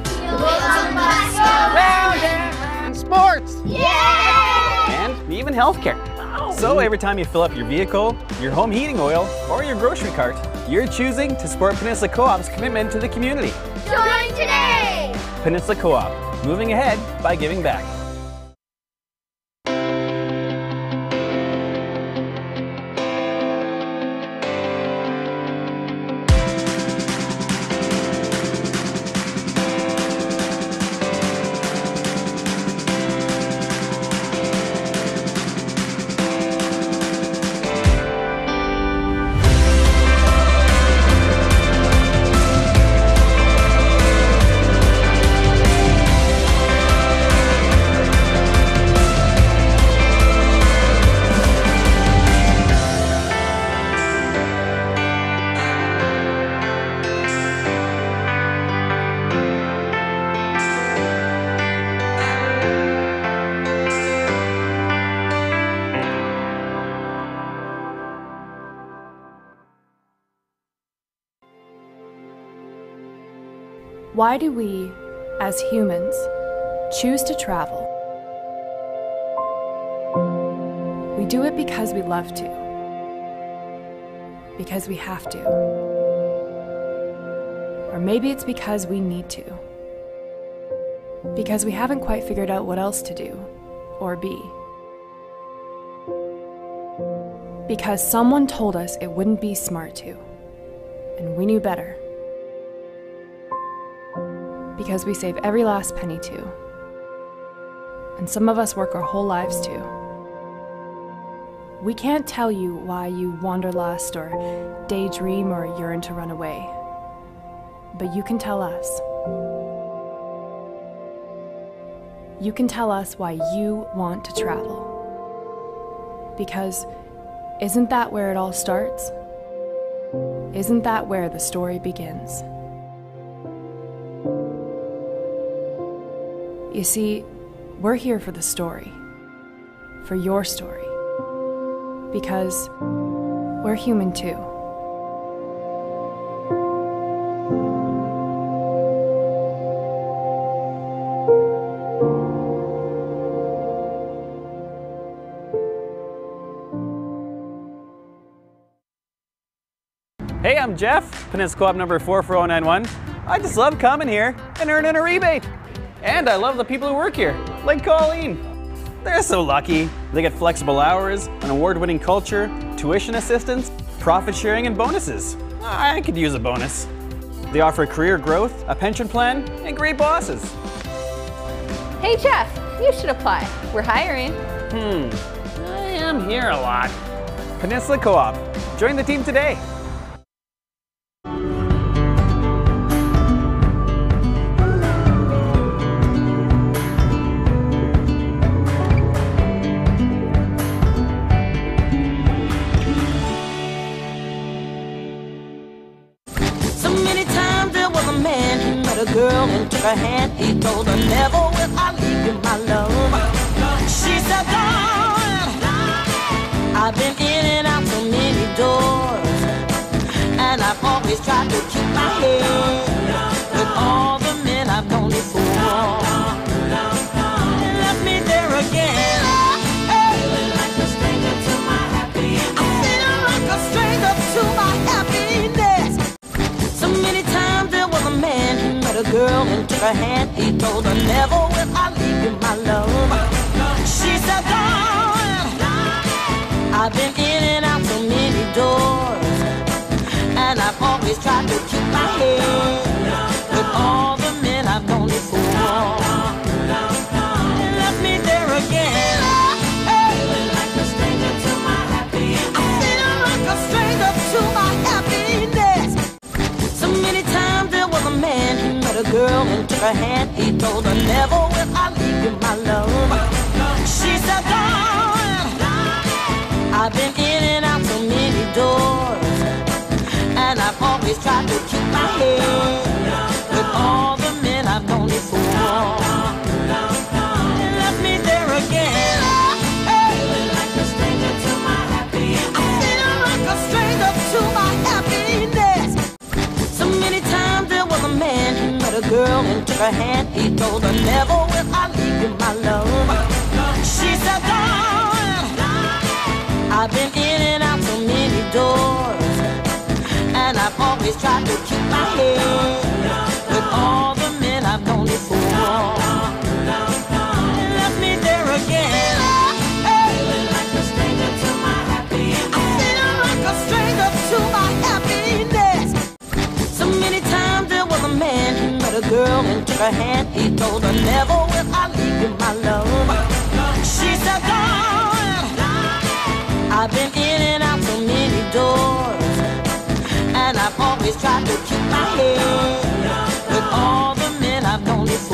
Round and sports, and even healthcare. So every time you fill up your vehicle, your home heating oil, or your grocery cart, you're choosing to support Peninsula Co-op's commitment to the community. Join today! Peninsula Co-op, moving ahead by giving back. Why do we, as humans, choose to travel? We do it because we love to, because we have to, or maybe it's because we need to, because we haven't quite figured out what else to do or be, because someone told us it wouldn't be smart to, and we knew better. Because we save every last penny too. And some of us work our whole lives too. We can't tell you why you wanderlust or daydream or yearn to run away. But you can tell us. You can tell us why you want to travel. Because isn't that where it all starts? Isn't that where the story begins? You see, we're here for the story, for your story, because we're human too. Hey, I'm Jeff, Peninsula Co-op number four four zero nine one. I just love coming here and earning a rebate. And I love the people who work here, like Colleen. They're so lucky. They get flexible hours, an award-winning culture, tuition assistance, profit sharing, and bonuses. I could use a bonus. They offer career growth, a pension plan, and great bosses. Hey Jeff, you should apply. We're hiring. Hmm, I am here a lot. Peninsula Co-op. Join the team today. A girl and took her hand, he told her never will I leave you my love. She said, darling, I've been in and out so many doors, and I've always tried to keep my head with all the men I've known before. And left me there again, feeling like a stranger to my happiness. I'm feeling like a stranger to my happiness. So many times there was a man who met a girl and took her hand. He told her, never will I leave you my love. She said, darling, I've been in and out so many doors, and I've always tried to keep my head with all the men I've known before. And left me there again, feeling like a stranger to my happiness. I'm feeling like a stranger to my happiness. So many times there was a man who met a girl and took her hand. He told her, never will I leave you my love. She said, darling, I've been in and out so many doors, and I've always tried to keep my head with all the men I've known before. And left me there again, feeling like a stranger to my happiness. I'm feeling like a stranger to my happiness. So many times there was a man who met a girl and took her hand. He told her, never will I leave you my love. She said, darling, always tried to keep my head with all the men I've known before. Left me there again. Feeling like a stranger to my happiness. I'm feeling like a stranger to my happiness. So many times there was a man who met a girl and took her hand. He told her, never will I leave you, my love. She said, darling, I've been in and out so many doors, and I've always tried to keep my head with all the men I've known before.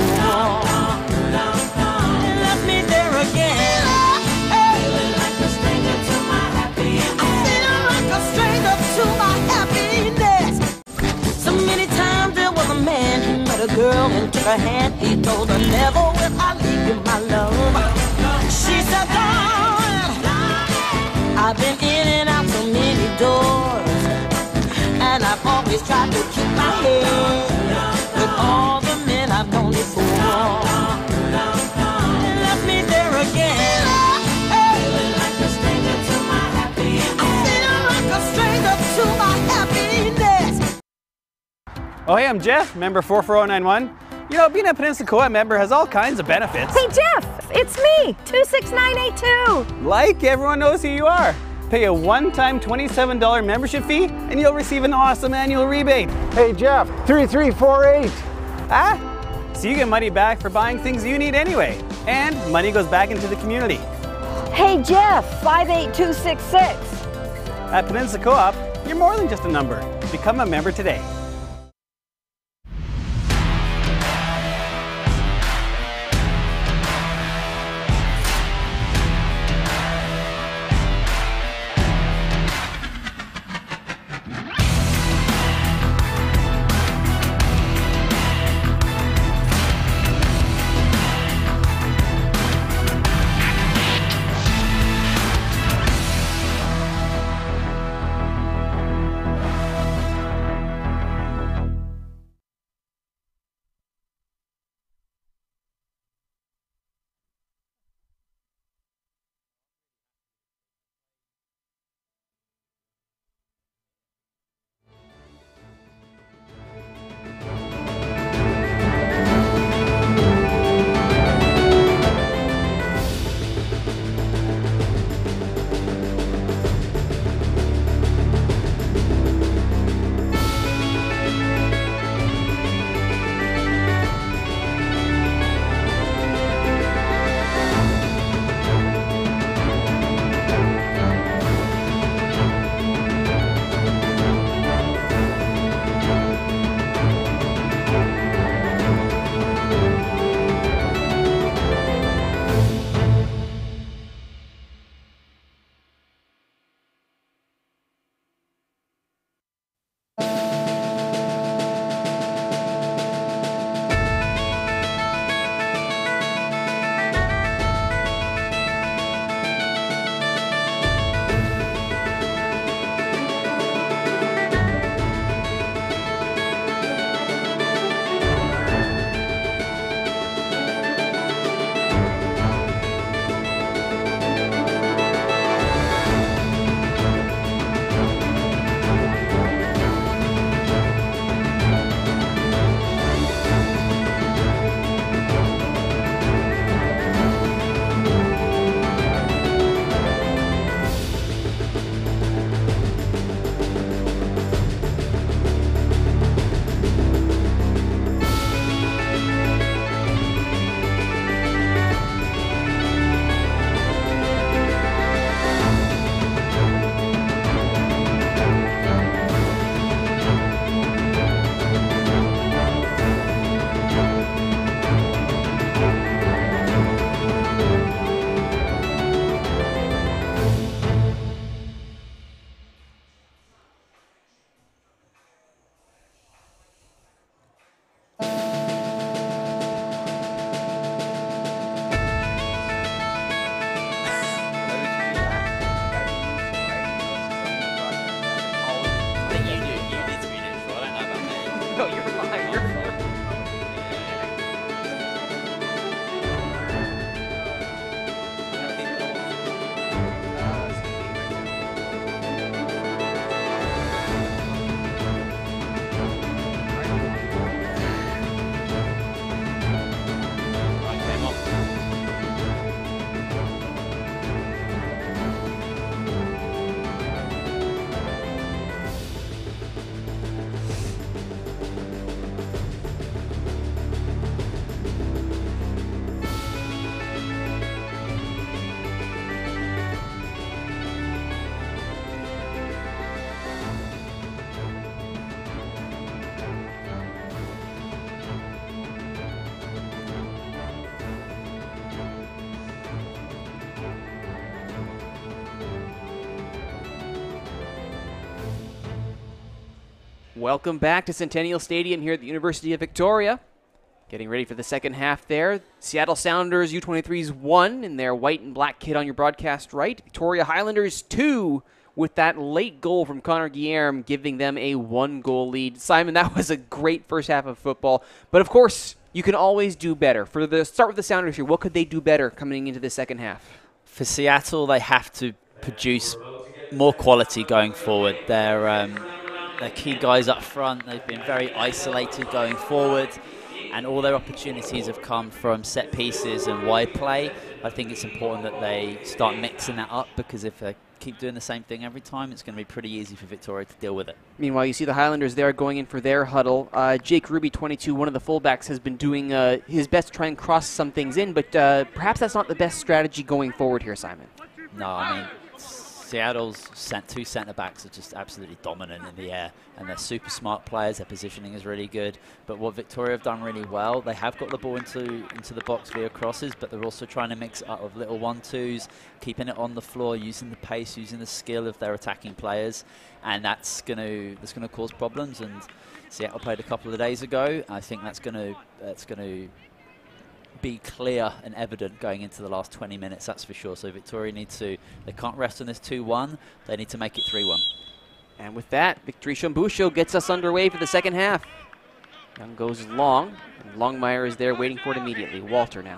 Left me there again. Feeling like a stranger to my happiness. I'm feeling like a stranger to my happiness. So many times there was a man who met a girl and took her hand. He told her, never will I leave you, my love. She said, darling, I've been in and out so many doors, and I've always tried to keep my head with all the men I've known before. Left me there again. Feeling like a stranger to my happiness. I'm feeling like a stranger to my happiness. Oh, hey, I'm Jeff, member four four zero nine one. You know, being a Peninsula Co-op member has all kinds of benefits. Hey Jeff, it's me, two six nine eight two. Like everyone knows who you are. Pay a one-time twenty-seven dollar membership fee and you'll receive an awesome annual rebate. Hey Jeff, three three four eight. Ah, so you get money back for buying things you need anyway. And money goes back into the community. Hey Jeff, five eight two six six. At Peninsula Co-op, you're more than just a number. Become a member today. Welcome back to Centennial Stadium here at the University of Victoria. Getting ready for the second half there. Seattle Sounders U twenty-threes won in their white and black kit on your broadcast right. Victoria Highlanders two with that late goal from Connor Guillerme giving them a one-goal lead. Simon, that was a great first half of football. But of course, you can always do better. For the start with the Sounders here, what could they do better coming into the second half? For Seattle, they have to produce more quality going forward. They're, um, they're key guys up front. They've been very isolated going forward, and all their opportunities have come from set pieces and wide play. I think it's important that they start mixing that up, because if they keep doing the same thing every time, it's going to be pretty easy for Victoria to deal with it. Meanwhile, you see the Highlanders there going in for their huddle. Uh, Jake Ruby, twenty-two, one of the fullbacks, has been doing uh, his best to try and cross some things in, but uh, perhaps that's not the best strategy going forward here, Simon. No, I mean, Seattle's cent two centre-backs are just absolutely dominant in the air, and they're super smart players. Their positioning is really good. But what Victoria have done really well, they have got the ball into, into the box via crosses, but they're also trying to mix it up with little one-twos, keeping it on the floor, using the pace, using the skill of their attacking players, and that's going to that's going to cause problems. And Seattle played a couple of days ago. I think that's going to that's going to be clear and evident going into the last twenty minutes, that's for sure. So Victoria needs to, they can't rest on this two one, they need to make it three one. And with that, Victory Shambusho gets us underway for the second half. Young goes long, and Longmire is there waiting for it immediately. Walter now.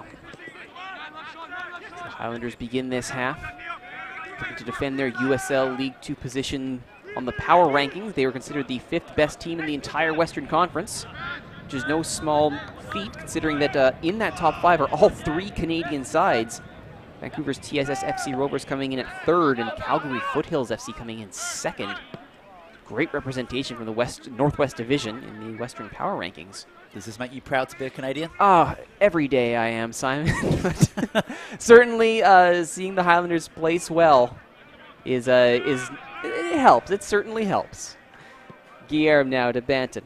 The Highlanders begin this half looking to defend their U S L League Two position on the power rankings. They were considered the fifth best team in the entire Western Conference, which is no small feat, considering that uh, in that top five are all three Canadian sides. Vancouver's T S S F C Rovers coming in at third, and Calgary Foothills F C coming in second. Great representation from the West Northwest Division in the Western Power Rankings. Does this make you proud to be a Canadian? Ah, every day I am, Simon. But certainly, uh, seeing the Highlanders place well is uh, is it helps. It certainly helps. Guillerme now to Banton.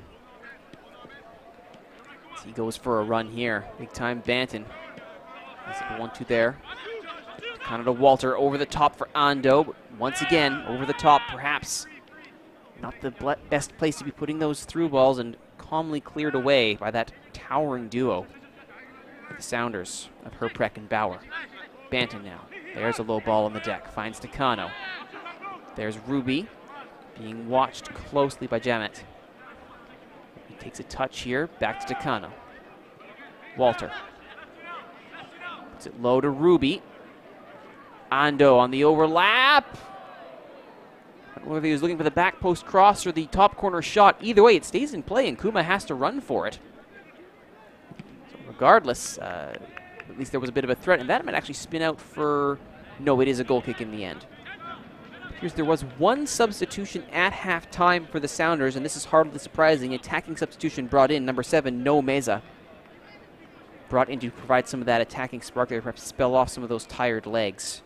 He goes for a run here. Big time Banton. There's a one two there. Kind of to Walter over the top for Ando. But once again, over the top, perhaps not the best place to be putting those through balls, and calmly cleared away by that towering duo for the Sounders of Herpreck and Bauer. Banton now. There's a low ball on the deck. Finds Takano. There's Ruby being watched closely by Jamet. He takes a touch here. Back to Takano. Walter. Puts it low to Ruby. Ando on the overlap. I don't know if he was looking for the back post cross or the top corner shot. Either way, it stays in play, and Kuma has to run for it. So regardless, uh, at least there was a bit of a threat, and that might actually spin out for... No, it is a goal kick in the end. Here's, there was one substitution at halftime for the Sounders, and this is hardly surprising. Attacking substitution brought in, number seven, No Meza. Brought in to provide some of that attacking spark there, perhaps spell off some of those tired legs.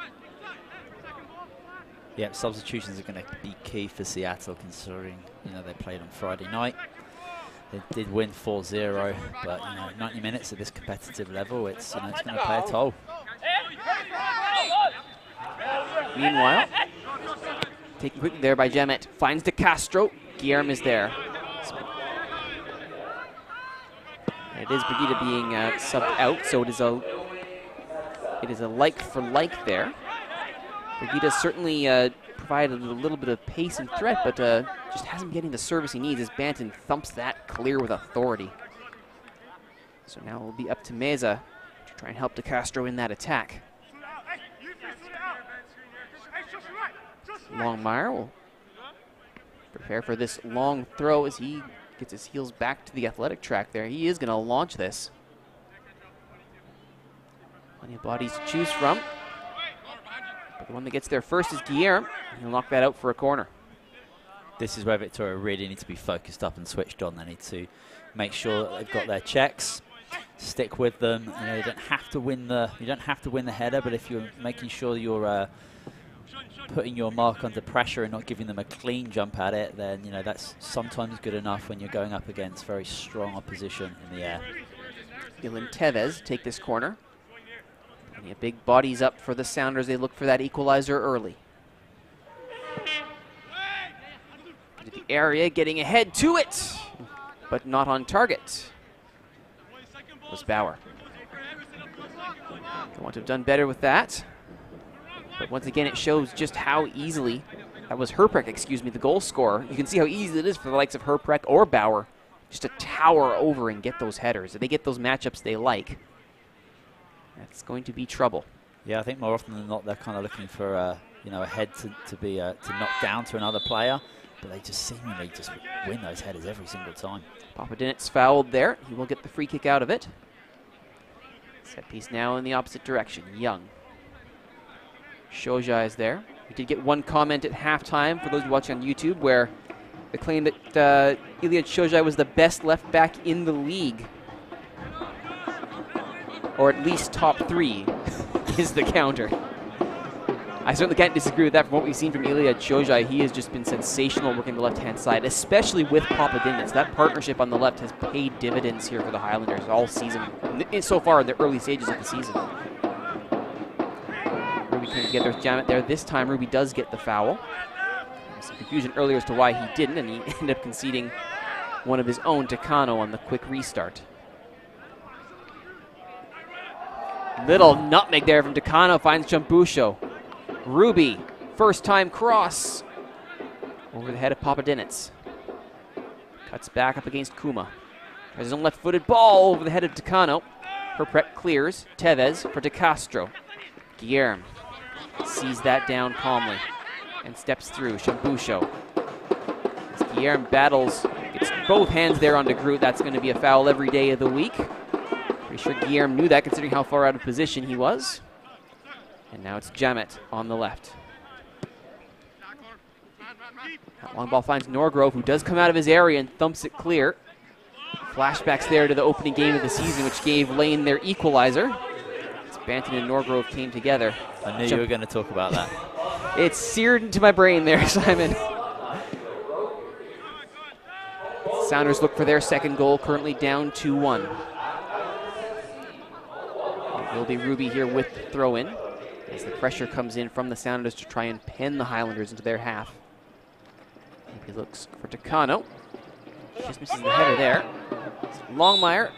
Yeah, substitutions are going to be key for Seattle, considering, you know, they played on Friday night. They did win four zero, but, you know, ninety minutes at this competitive level, it's, you know, it's going to play a toll. Meanwhile, taken quickly there by Jamet, finds De Castro. Guillerme is there. And it is Brigida being uh, subbed out, so it is a it is a like for like there. Brigida certainly uh, provided a little bit of pace and threat, but uh, just hasn't been getting the service he needs as Banton thumps that clear with authority. So now it will be up to Meza to try and help De Castro in that attack. Longmire will prepare for this long throw as he gets his heels back to the athletic track there. He is going to launch this. Plenty of bodies to choose from. But the one that gets there first is Guillerme. He'll knock that out for a corner. This is where Victoria really need to be focused up and switched on. They need to make sure that they've got their checks, stick with them. You know, you don't have to win the you don't have to win the header, but if you're making sure you're uh, putting your mark under pressure and not giving them a clean jump at it, then, you know, that's sometimes good enough when you're going up against very strong opposition in the air. Dylan Tevez take this corner. Plenty of big bodies up for the Sounders. They look for that equalizer early. To the area, getting ahead to it, but not on target. Was Bauer. I want to have done better with that. But once again, it shows just how easily, that was Herprek, excuse me, the goal scorer. You can see how easy it is for the likes of Herprek or Bauer just to tower over and get those headers. If they get those matchups they like, that's going to be trouble. Yeah, I think more often than not, they're kind of looking for uh, you know, a head to, to be uh, to knock down to another player, but they just seemingly just win those headers every single time. Papadinit's fouled there. He will get the free kick out of it. Set piece now in the opposite direction. Young. Shoja is there. We did get one comment at halftime for those watching on YouTube where they claim that uh, Iliad Shoja was the best left back in the league. Or at least top three is the counter. I certainly can't disagree with that. From what we've seen from Iliad Shoja, he has just been sensational working the left-hand side, especially with Papadinits. That partnership on the left has paid dividends here for the Highlanders all season, so far in the early stages of the season. Ruby came together with Jamet there. This time, Ruby does get the foul. There was some confusion earlier as to why he didn't, and he ended up conceding one of his own to Kano on the quick restart. Little nutmeg there from Takano, finds Chambusho. Ruby, first time cross over the head of Papadinits. Cuts back up against Kuma. There's his own left-footed ball over the head of Takano. Herprek clears. Tevez for De Castro. Guillermo sees that down calmly and steps through. Chambusho. As Guillermo battles, gets both hands there on De Groot. That's going to be a foul every day of the week. Pretty sure Guillermo knew that considering how far out of position he was. And now it's Jamet on the left. That long ball finds Norgrove, who does come out of his area and thumps it clear. Flashbacks there to the opening game of the season, which gave Lane their equalizer. As Banton and Norgrove came together. I knew Jump. you were going to talk about that. It's seared into my brain there, Simon. Sounders look for their second goal, currently down two one. It will be Ruby here with the throw-in, as the pressure comes in from the Sounders to try and pin the Highlanders into their half. He looks for Takano. Just misses the header there. Longmire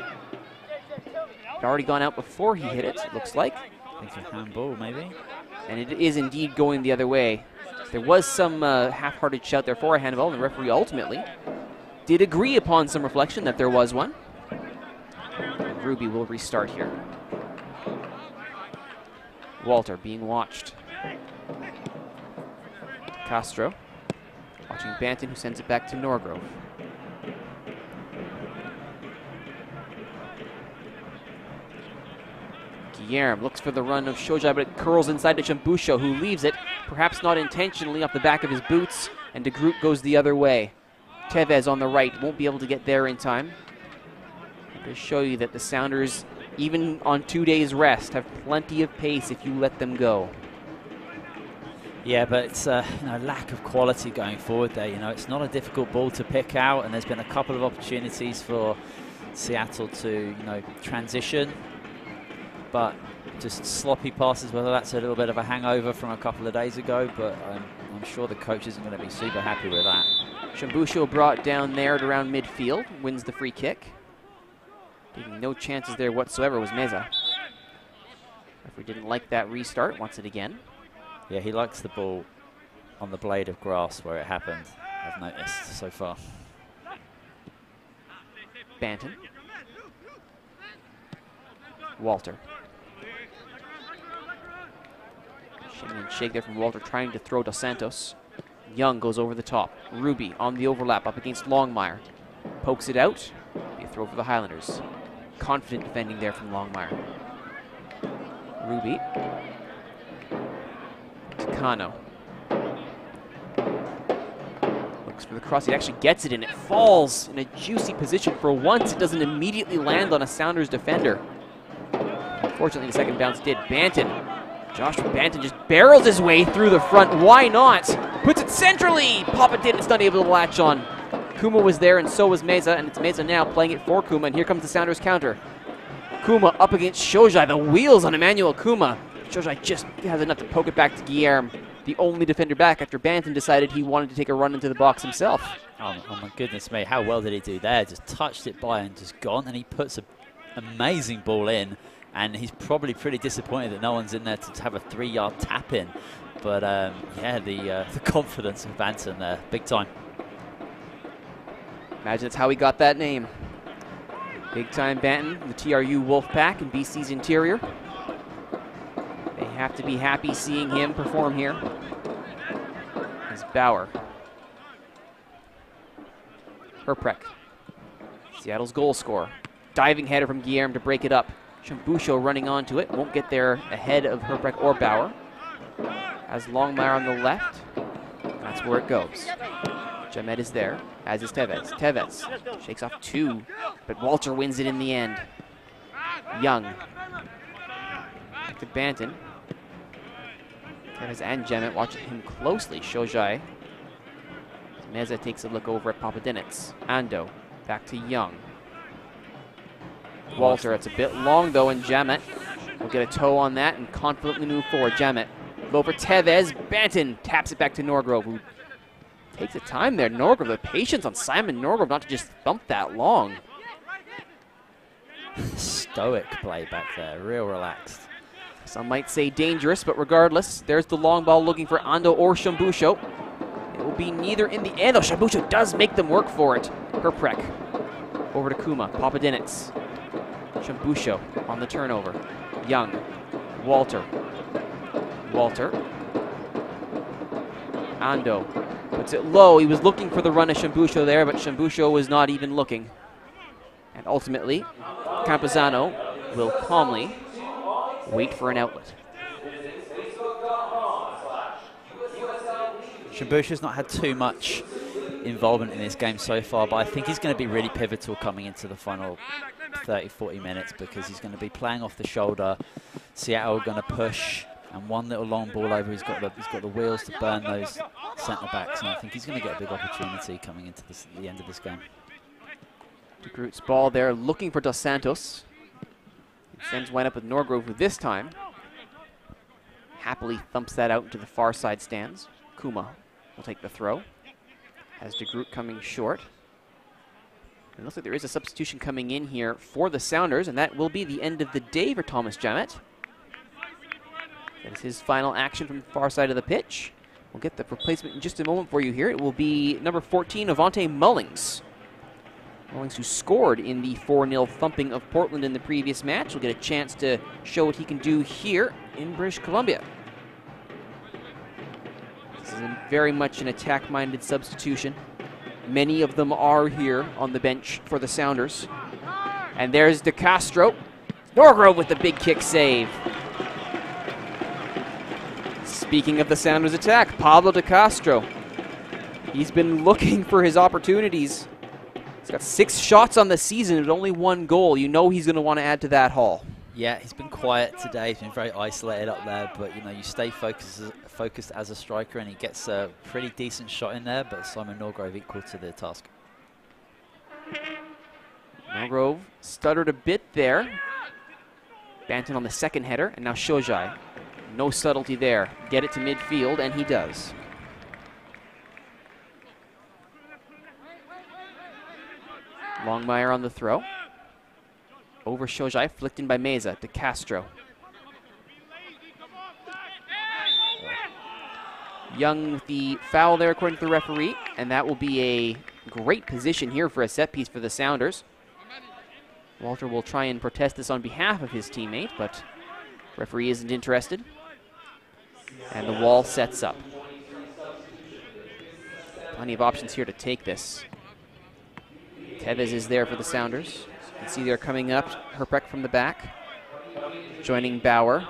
had already gone out before he hit it, it looks like. I think a handball, maybe. And it is indeed going the other way. There was some uh, half-hearted shout there for a handball, and the referee ultimately did agree upon some reflection that there was one. And Ruby will restart here. Walter being watched. Castro watching Banton, who sends it back to Norgrove. Guillermo looks for the run of Shoja, but it curls inside to Chambusho, who leaves it, perhaps not intentionally, off the back of his boots, and De Groot goes the other way. Tevez on the right won't be able to get there in time. To show you that the Sounders, even on two days rest, have plenty of pace if you let them go. Yeah, but it's a you know, lack of quality going forward there. You know, it's not a difficult ball to pick out, and there's been a couple of opportunities for Seattle to you know transition, but just sloppy passes. Whether that's a little bit of a hangover from a couple of days ago, but I'm, I'm sure the coach isn't going to be super happy with that. Chambusho brought down there at around midfield, wins the free kick. Taking no chances there whatsoever was Meza. Referee didn't like that restart, wants it again. Yeah, he likes the ball on the blade of grass where it happened, I've noticed so far. Banton. Walter. Shimmy and shake there from Walter, trying to throw Dos Santos. Young goes over the top. Ruby on the overlap up against Longmire. Pokes it out. Be a throw for the Highlanders. Confident defending there from Longmire. Ruby. Takano. Looks for the cross. He actually gets it, and it falls in a juicy position. For once, it doesn't immediately land on a Sounders defender. Unfortunately, the second bounce did. Banton. Joshua Banton just barrels his way through the front. Why not? Puts it centrally. Papadinit's not able to latch on. Kuma was there, and so was Meza, and it's Meza now playing it for Kuma, and here comes the Sounders counter. Kuma up against Shoja. The wheels on Emmanuel Kuma. Shoja just has enough to poke it back to Guillermo. the only defender back after Banton decided he wanted to take a run into the box himself. Oh, oh my goodness me, how well did he do there? Just touched it by and just gone, and he puts an amazing ball in, and he's probably pretty disappointed that no one's in there to have a three-yard tap in. But um, yeah, the, uh, the confidence of Banton there, big time. Imagine that's how he got that name. Big time Banton, the T R U Wolfpack in B C's interior. They have to be happy seeing him perform here. As Bauer. Herpreck, Seattle's goal scorer. Diving header from Guillerme to break it up. Chambusho running onto it. Won't get there ahead of Herpreck or Bauer. Has Longmire on the left. That's where it goes. Jamet is there, as is Tevez. Tevez shakes off two, but Walter wins it in the end. Young. Back to Banton. Tevez and Jamet watching him closely. Shojai. Meza takes a look over at Papadinitz. Ando, back to Young. Walter, it's a bit long though, and Jamet will get a toe on that and confidently move forward. Jamet, go for Tevez. Banton taps it back to Norgrove, who takes the time there. Norgrove, the patience on Simon Norgrove not to just thump that long. Stoic play back there, real relaxed. Some might say dangerous, but regardless, there's the long ball looking for Ando or Chambusho. It will be neither in the end, though Chambusho does make them work for it. Herpreck over to Kuma, Papadinitz. Chambusho on the turnover. Young, Walter. Walter. Ando puts it low. He was looking for the run of Chambusho there, but Chambusho was not even looking. And ultimately, Campuzano will calmly wait for an outlet. Chambusho's not had too much involvement in this game so far, but I think he's going to be really pivotal coming into the final thirty, forty minutes, because he's going to be playing off the shoulder. Seattle are going to push, and one little long ball over, he's got the, he's got the wheels to burn those centre backs, and I think he's going to get a big opportunity coming into this, the end of this game. De Groot's ball there, looking for Dos Santos. Sends one up with Norgrove, who this time happily thumps that out into the far side stands. Kuma will take the throw. Has De Groot coming short. It looks like there is a substitution coming in here for the Sounders, and that will be the end of the day for Thomas Jamet. That is his final action from the far side of the pitch. We'll get the replacement in just a moment for you here. It will be number fourteen, Avante Mullings. Mullings, who scored in the four nil thumping of Portland in the previous match, will get a chance to show what he can do here in British Columbia. This is a very much an attack-minded substitution. Many of them are here on the bench for the Sounders. And there's De Castro. Norgrove with the big kick save. Speaking of the Sounders attack, Pablo De Castro. He's been looking for his opportunities. He's got six shots on the season and only one goal. You know he's going to want to add to that haul. Yeah, he's been quiet today. He's been very isolated up there, but you know, you stay focused focused as a striker, and he gets a pretty decent shot in there, but Simon Norgrove equal to the task. Norgrove stuttered a bit there. Banton on the second header, and now Shojai. No subtlety there. Get it to midfield, and he does. Longmire on the throw. Over Shojai, flicked in by Meza. De Castro. Young with the foul there, according to the referee, and that will be a great position here for a set piece for the Sounders. Walter will try and protest this on behalf of his teammate, but referee isn't interested. And the wall sets up. Plenty of options here to take this. Tevez is there for the Sounders. You can see they're coming up. Herpreck from the back, joining Bauer.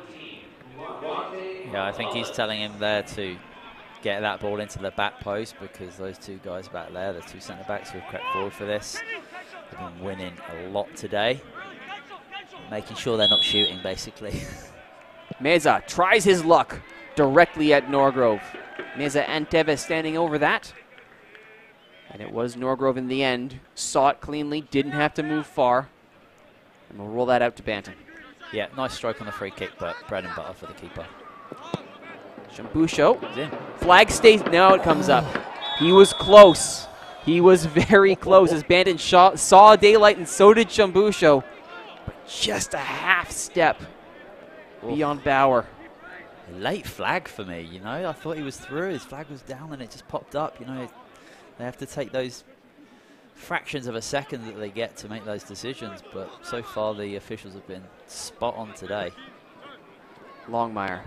Yeah, I think he's telling him there to get that ball into the back post, because those two guys back there, the two centre-backs who have crept forward for this, have been winning a lot today. Making sure they're not shooting, basically. Meza tries his luck directly at Norgrove. Meza and Tevez standing over that. And it was Norgrove in the end. Saw it cleanly, didn't have to move far. And we'll roll that out to Banton. Yeah, nice stroke on the free kick, but bread and butter for the keeper. Chambusho. Flag stays. Now it comes up. He was close. He was very close as Banton saw, saw daylight, and so did Chambusho. But just a half step Oof. beyond Bauer. Late flag for me, you know. I thought he was through. His flag was down and it just popped up. You know, they have to take those fractions of a second that they get to make those decisions. But so far, the officials have been spot on today. Longmire.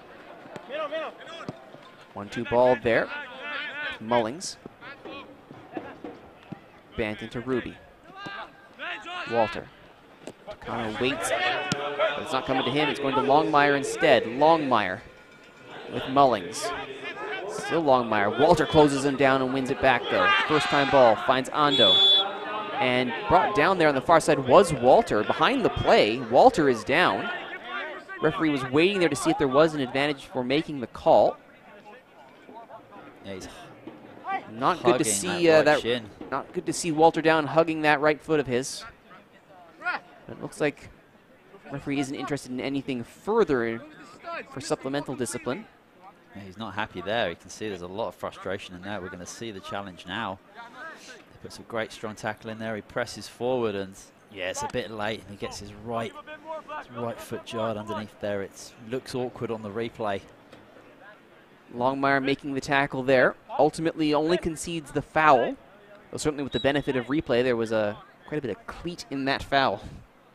one two ball there. Mullings. Banton to Ruby. Walter. Kind of waits. But it's not coming to him. It's going to Longmire instead. Longmire with Mullings. Still Longmire. Walter closes him down and wins it back, though. First time ball. Finds Ando. And brought down there on the far side was Walter. Behind the play, Walter is down. Referee was waiting there to see if there was an advantage for making the call. Yeah, he's not good to see that, uh, that not good to see Walter down hugging that right foot of his. But it looks like referee isn't interested in anything further for supplemental discipline. Yeah, he's not happy there. You can see there's a lot of frustration in there. We're going to see the challenge now. They put some great strong tackle in there. He presses forward and yeah, it's a bit late, and he gets his right, his right foot jarred underneath there. It looks awkward on the replay. Longmire making the tackle there. Ultimately only concedes the foul. Well, certainly with the benefit of replay, there was a quite a bit of cleat in that foul.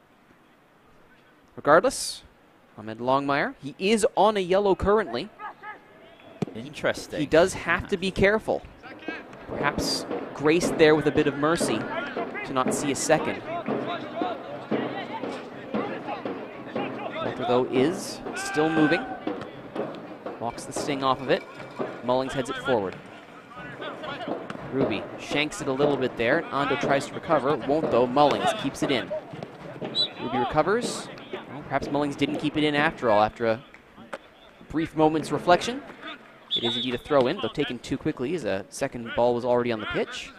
Regardless, Ahmed Longmire, he is on a yellow currently. Interesting. He does have to be careful. Perhaps graced there with a bit of mercy to not see a second. Walter, though, is still moving. Walks the sting off of it. Mullings heads it forward. Ruby shanks it a little bit there. Ando tries to recover. Won't, though. Mullings keeps it in. Ruby recovers. Well, perhaps Mullings didn't keep it in after all. After a brief moment's reflection, it is indeed a throw-in, though taken too quickly as a second ball was already on the pitch.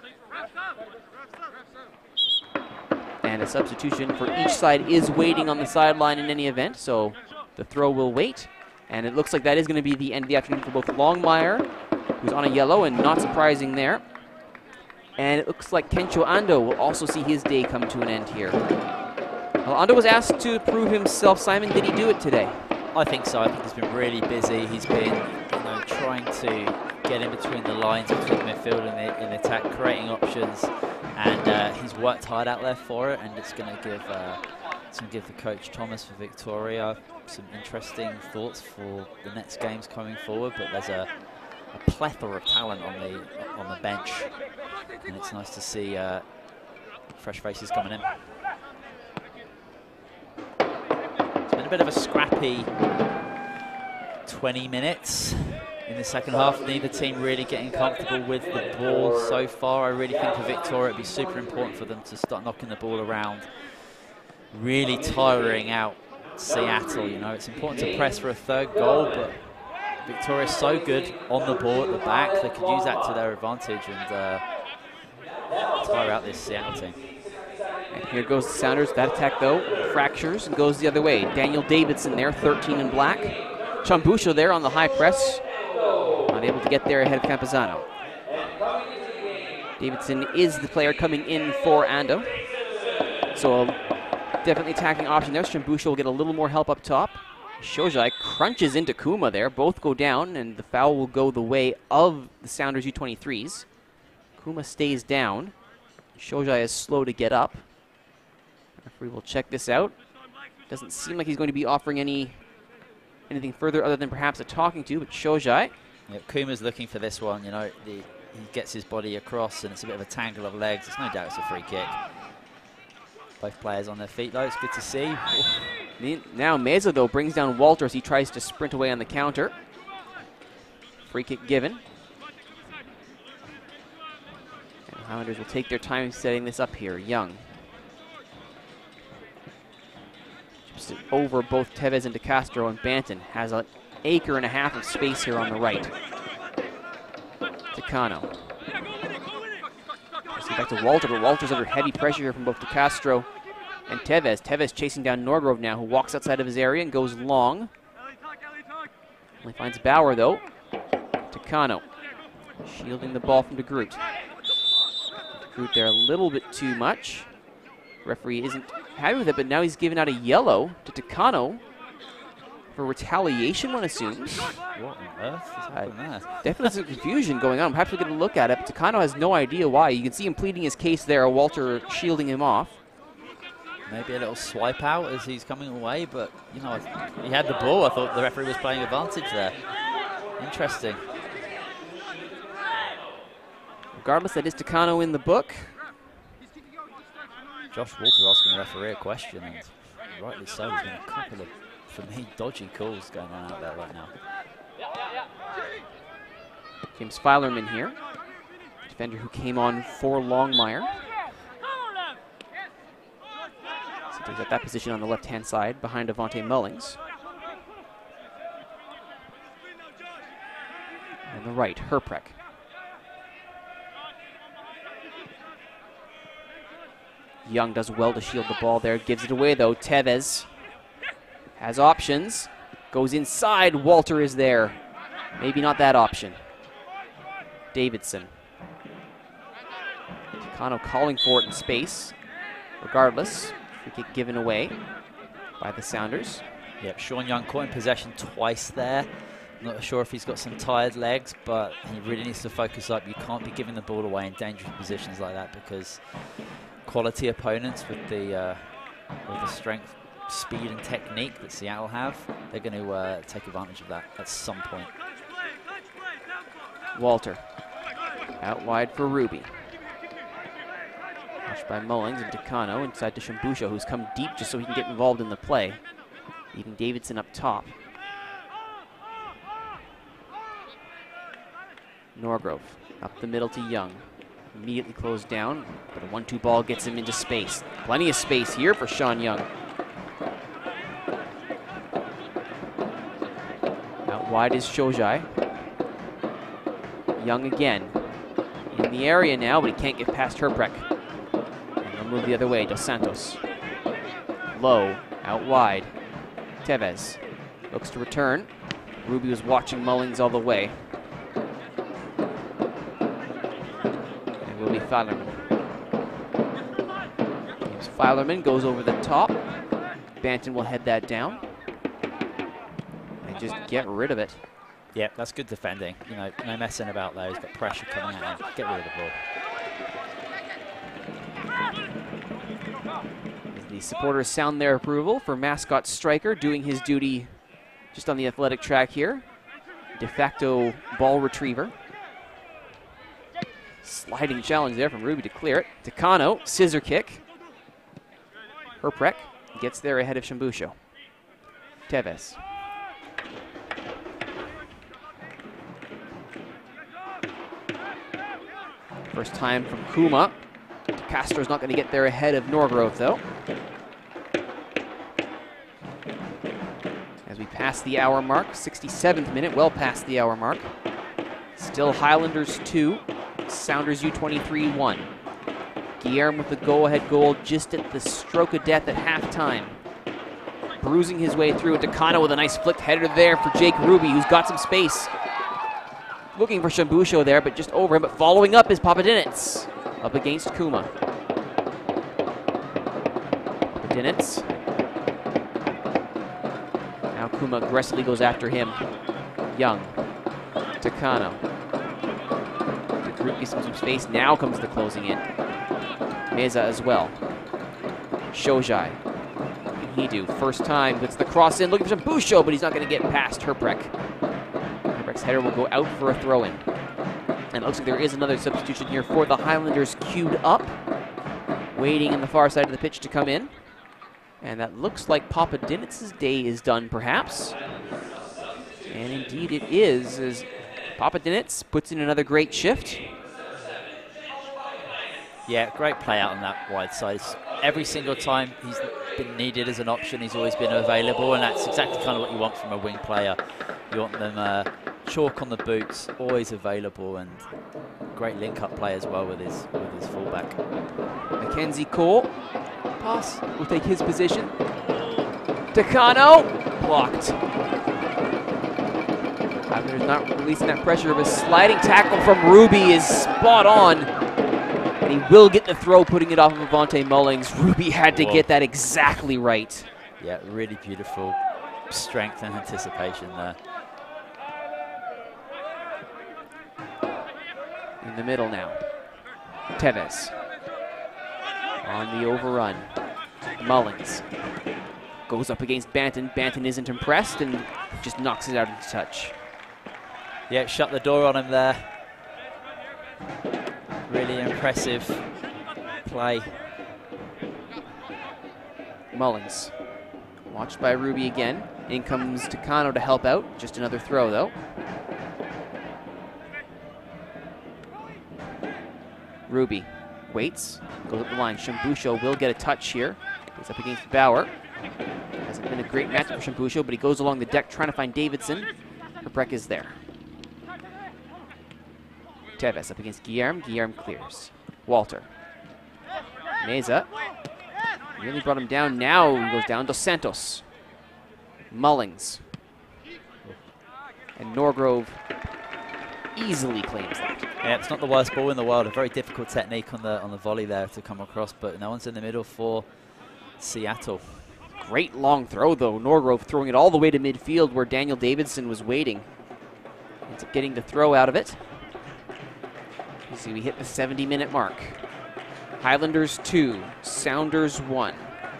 And a substitution for each side is waiting on the sideline in any event, so the throw will wait. And it looks like that is going to be the end of the afternoon for both Longmire, who's on a yellow, and not surprising there. And it looks like Kencho Ando will also see his day come to an end here. Well, Ando was asked to prove himself. Simon, did he do it today? I think so. I think he's been really busy. He's been you know, trying to get in between the lines between the midfield and the, in attack, creating options. And uh, he's worked hard out there for it, and it's going to give uh, it's going to give the coach Thomas for Victoria some interesting thoughts for the next games coming forward. But there's a, a plethora of talent on the on the bench, and it's nice to see uh, fresh faces coming in. It's been a bit of a scrappy twenty minutes in the second half. Neither team really getting comfortable with the ball so far. I really think for Victoria it'd be super important for them to start knocking the ball around, really tiring out Seattle. You know, it's important to press for a third goal, but Victoria's so good on the ball at the back, they could use that to their advantage and uh, tire out this Seattle team. And here goes the Sounders. That attack, though, fractures and goes the other way. Daniel Davidson there, thirteen in black. Chambusho there on the high press. Not able to get there ahead of Campazano. Davidson is the player coming in for Ando. So definitely attacking option there. Chambusho will get a little more help up top. Shojai crunches into Kuma there. Both go down, and the foul will go the way of the Sounders U twenty-threes. Kuma stays down. Shojai is slow to get up. Referee will check this out. Doesn't seem like he's going to be offering any anything further other than perhaps a talking to, but Shojai. Yeah, Kuma's looking for this one. You know, the, he gets his body across, and it's a bit of a tangle of legs. There's no doubt it's a free kick. Both players on their feet, though. It's good to see. Now Meza, though, brings down Walter as he tries to sprint away on the counter. Free kick given. And Highlanders will take their time setting this up here. Young. Just over both Tevez and De Castro, and Banton has an acre and a half of space here on the right. Takano. Back to Walter, but Walter's under heavy pressure here from both De Castro and Tevez. Tevez chasing down Norgrove now, who walks outside of his area and goes long. Only finds Bauer, though. Takano shielding the ball from DeGroot. DeGroot there a little bit too much. Referee isn't happy with it, but now he's giving out a yellow to Takano for retaliation, one assumes. What on earth is happening there? Definitely some confusion going on. Perhaps we're going to look at it, but Takano has no idea why. You can see him pleading his case there, Walter shielding him off. Maybe a little swipe out as he's coming away, but, you know, he had the ball. I thought the referee was playing advantage there. Interesting. Regardless, that is Takano in the book. Josh Walter asking the referee a question, and rightly so. There's been a couple of, for me, dodgy calls going on out there right now. James Filerman here, defender who came on for Longmire. So he's at that position on the left-hand side behind Avante Mullings. On the right, Herpreck. Young does well to shield the ball there, gives it away though. Tevez has options, goes inside, Walter is there. Maybe not that option. Davidson. Takano calling for it in space. Regardless, free kick given away by the Sounders. Yep, Sean Young caught in possession twice there. Not sure if he's got some tired legs, but he really needs to focus up. You can't be giving the ball away in dangerous positions like that, because quality opponents with the uh, with the strength, speed and technique that Seattle have, they're going to uh, take advantage of that at some point. Walter out wide for Ruby. Watched by Mullings and Takano inside to Shambusho, who's come deep just so he can get involved in the play. Leaving Davidson up top. Norgrove up the middle to Young. Immediately closed down, but a one two ball gets him into space. Plenty of space here for Sean Young. Out wide is Shojai. Young again. In the area now, but he can't get past Herpreck. And they'll move the other way, Dos Santos. Low, out wide. Tevez looks to return. Ruby was watching Mullings all the way. And will be Filerman. James Filerman goes over the top. Banton will head that down. And just get rid of it. Yeah, that's good defending. You know, no messing about there. He's got pressure coming at him. Get rid of the ball. The supporters sound their approval for mascot striker doing his duty just on the athletic track here. De facto ball retriever. Sliding challenge there from Ruby to clear it. Takano, scissor kick. Herpreck gets there ahead of Shambusho. Tevez. First time from Kuma. Castro's not going to get there ahead of Norgrove, though. As we pass the hour mark, sixty-seventh minute, well past the hour mark. Still Highlanders two, Sounders U twenty-three one. Guillermo with the go-ahead goal just at the stroke of death at halftime. Bruising his way through, and Takano with a nice flicked header there for Jake Ruby, who's got some space. Looking for Shambusho there, but just over him. But following up is Papadinitz up against Kuma. Papadinitz. Now Kuma aggressively goes after him. Young. Takano. The group gets some space. Now comes the closing in. Meza as well. Shojai. What can he do? First time gets the cross in. Looking for Shambusho, but he's not going to get past Herpreck. Header will go out for a throw-in. And it looks like there is another substitution here for the Highlanders queued up. Waiting in the far side of the pitch to come in. And that looks like Papadinitz's day is done, perhaps. And indeed it is, as Papadinitz puts in another great shift. Yeah, great play out on that wide side. Every single time he's been needed as an option, he's always been available, and that's exactly kind of what you want from a wing player. You want them uh, chalk on the boots, always available, and great link-up play as well with his with his fullback. Mackenzie Cole, pass will take his position. Takano, blocked. Highlanders not releasing that pressure, but a sliding tackle from Ruby is spot on. And he will get the throw, putting it off of Avante Mullings. Ruby had to Whoa. get that exactly right. Yeah, really beautiful strength and anticipation there. In the middle now. Tevez on the overrun. Mullings goes up against Banton. Banton isn't impressed and just knocks it out into touch. Yeah, shut the door on him there. Really impressive play. Mullings watched by Ruby again. In comes Takano to help out. Just another throw though. Ruby waits, goes up the line. Shambusho will get a touch here. Goes up against Bauer. Hasn't been a great match for Shambusho, but he goes along the deck trying to find Davidson. Herpreck is there. Tevez up against Guillermo. Guillermo clears. Walter. Meza. Really brought him down. Now he goes down. Dos Santos. Mullings. And Norgrove easily claims that. Yeah, it's not the worst ball in the world. A very difficult technique on the on the volley there to come across, but no one's in the middle for Seattle. Great long throw though. Norgrove throwing it all the way to midfield where Daniel Davidson was waiting. Ends up getting the throw out of it. You see, we hit the seventy minute mark. Highlanders two, Sounders one.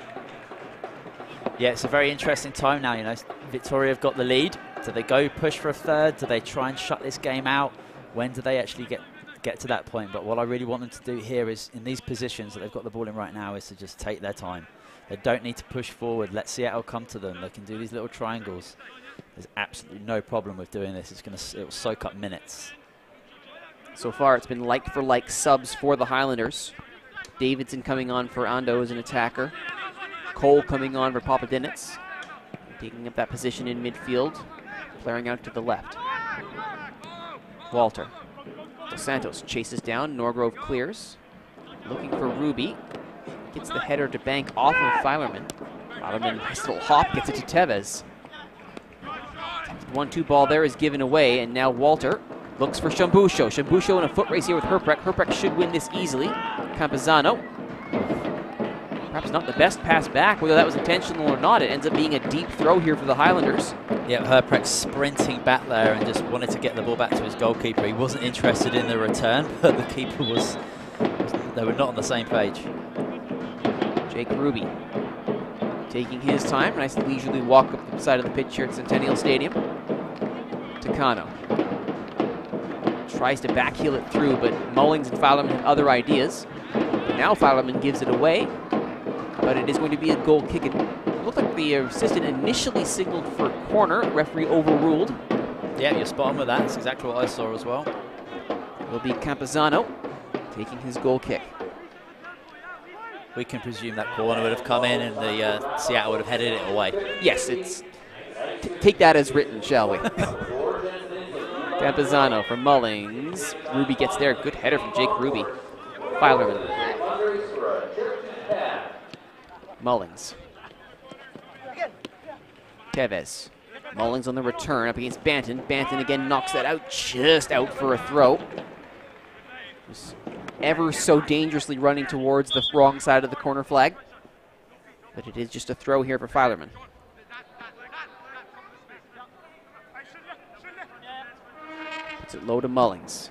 Yeah, it's a very interesting time now. You know, Victoria have got the lead. Do they go push for a third? Do they try and shut this game out? When do they actually get get to that point? But what I really want them to do here is, in these positions that they've got the ball in right now, is to just take their time. They don't need to push forward. Let Seattle come to them. They can do these little triangles. There's absolutely no problem with doing this. It's going to it'll soak up minutes. So far, it's been like for like subs for the Highlanders. Davidson coming on for Ando as an attacker. Cole coming on for Papadinitz. Taking up that position in midfield. Flaring out to the left. Walter. Dos Santos chases down. Norgrove clears. Looking for Ruby. Gets the header to bank off of Filerman. Filerman, nice little hop, gets it to Tevez. one two ball there is given away, and now Walter looks for Shambusho. Shambusho in a foot race here with Herpreck. Herpreck should win this easily. Campazano. Perhaps not the best pass back, whether that was intentional or not. It ends up being a deep throw here for the Highlanders. Yeah, Herpreck sprinting back there and just wanted to get the ball back to his goalkeeper. He wasn't interested in the return, but the keeper was, was they were not on the same page. Jake Ruby taking his time. Nice leisurely walk up the side of the pitch here at Centennial Stadium. Takano tries to backheel it through, but Mullings and Filerman have other ideas. But now Filerman gives it away, but it is going to be a goal kick. It looked like the assistant initially signaled for a corner. Referee overruled. Yeah, you're spot on with that. That's exactly what I saw as well. Will be Campazano taking his goal kick. We can presume that corner would have come in and the uh, Seattle would have headed it away. Yes, it's t take that as written, shall we? Campazano from Mullings. Ruby gets there. Good header from Jake Ruby. Filerman. Mullings. Tevez. Mullings on the return up against Banton. Banton again knocks that out, just out for a throw. Just ever so dangerously running towards the wrong side of the corner flag. But it is just a throw here for Filerman. Puts it low to Mullings.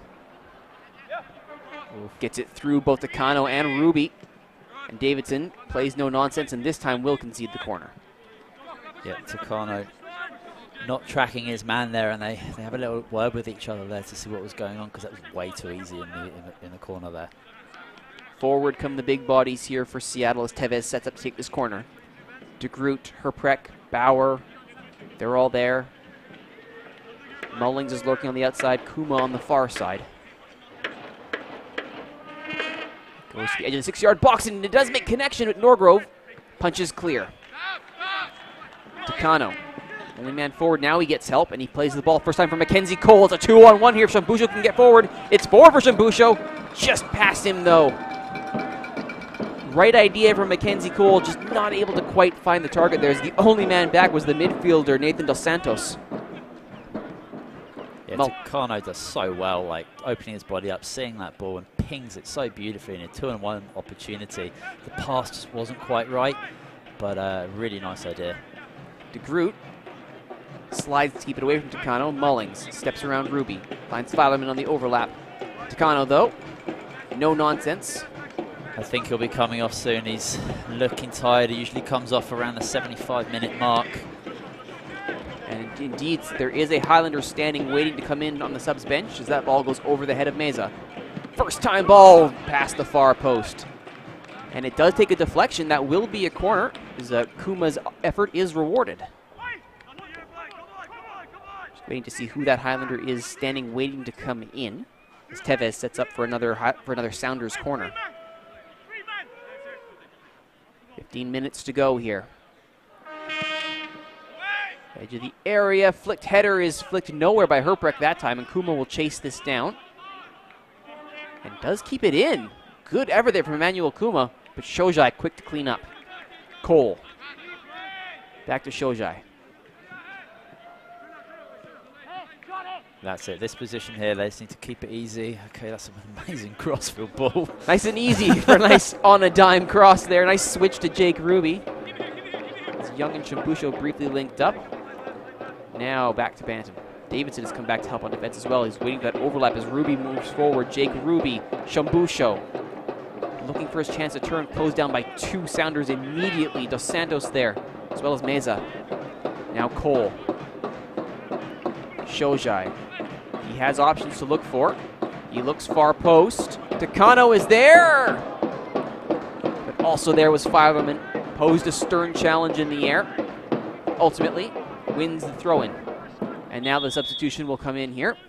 Oof. Gets it through both Takano and Ruby. And Davidson plays no nonsense and this time will concede the corner. Yeah, Takano not tracking his man there, and they, they have a little word with each other there to see what was going on, because that was way too easy in the, in the in the corner there. Forward come the big bodies here for Seattle as Tevez sets up to take this corner. De Groot, Herpreck, Bauer, they're all there. Mullings is lurking on the outside, Kuma on the far side. Goes to the edge of the six-yard box, and it does make connection with Norgrove. Punches clear. Takano, only man forward now, he gets help, and he plays the ball first time for Mackenzie Cole. It's a two on one here if Shambusho can get forward. It's four for Shambusho. Just past him, though. Right idea from Mackenzie Cole, just not able to quite find the target there. The only man back was the midfielder, Nathan Dos Santos. Yeah, Mul- Takano does so well, like opening his body up, seeing that ball and pings it so beautifully in a two and one opportunity. The pass just wasn't quite right, but a uh, really nice idea. De Groot slides to keep it away from Takano. Mullings steps around Ruby, finds Fileman on the overlap. Takano, though, no nonsense. I think he'll be coming off soon. He's looking tired. He usually comes off around the seventy-five minute mark. And indeed, there is a Highlander standing waiting to come in on the subs bench as that ball goes over the head of Meza. First time ball past the far post. And it does take a deflection. That will be a corner, as uh, Kuma's effort is rewarded. Just waiting to see who that Highlander is standing waiting to come in, as Tevez sets up for another hi- for another Sounders corner. fifteen minutes to go here. Edge of the area, flicked header is flicked nowhere by Herprecht that time, and Kuma will chase this down. And does keep it in. Good effort there from Emmanuel Kuma, but Shojai quick to clean up. Cole. Back to Shojai. That's it. This position here, they just need to keep it easy. Okay, that's an amazing crossfield ball. Nice and easy for a nice on a dime cross there. Nice switch to Jake Ruby. As Young and Shambusho briefly linked up. Now back to Bantam. Davidson has come back to help on defense as well. He's waiting for that overlap as Ruby moves forward. Jake Ruby, Shambusho. Looking for his chance to turn, closed down by two Sounders immediately. Dos Santos there, as well as Meza. Now Cole. Shojai. He has options to look for. He looks far post. Takano is there! But also there was Fireman. Posed a stern challenge in the air. Ultimately, wins the throw-in. And now the substitution will come in here.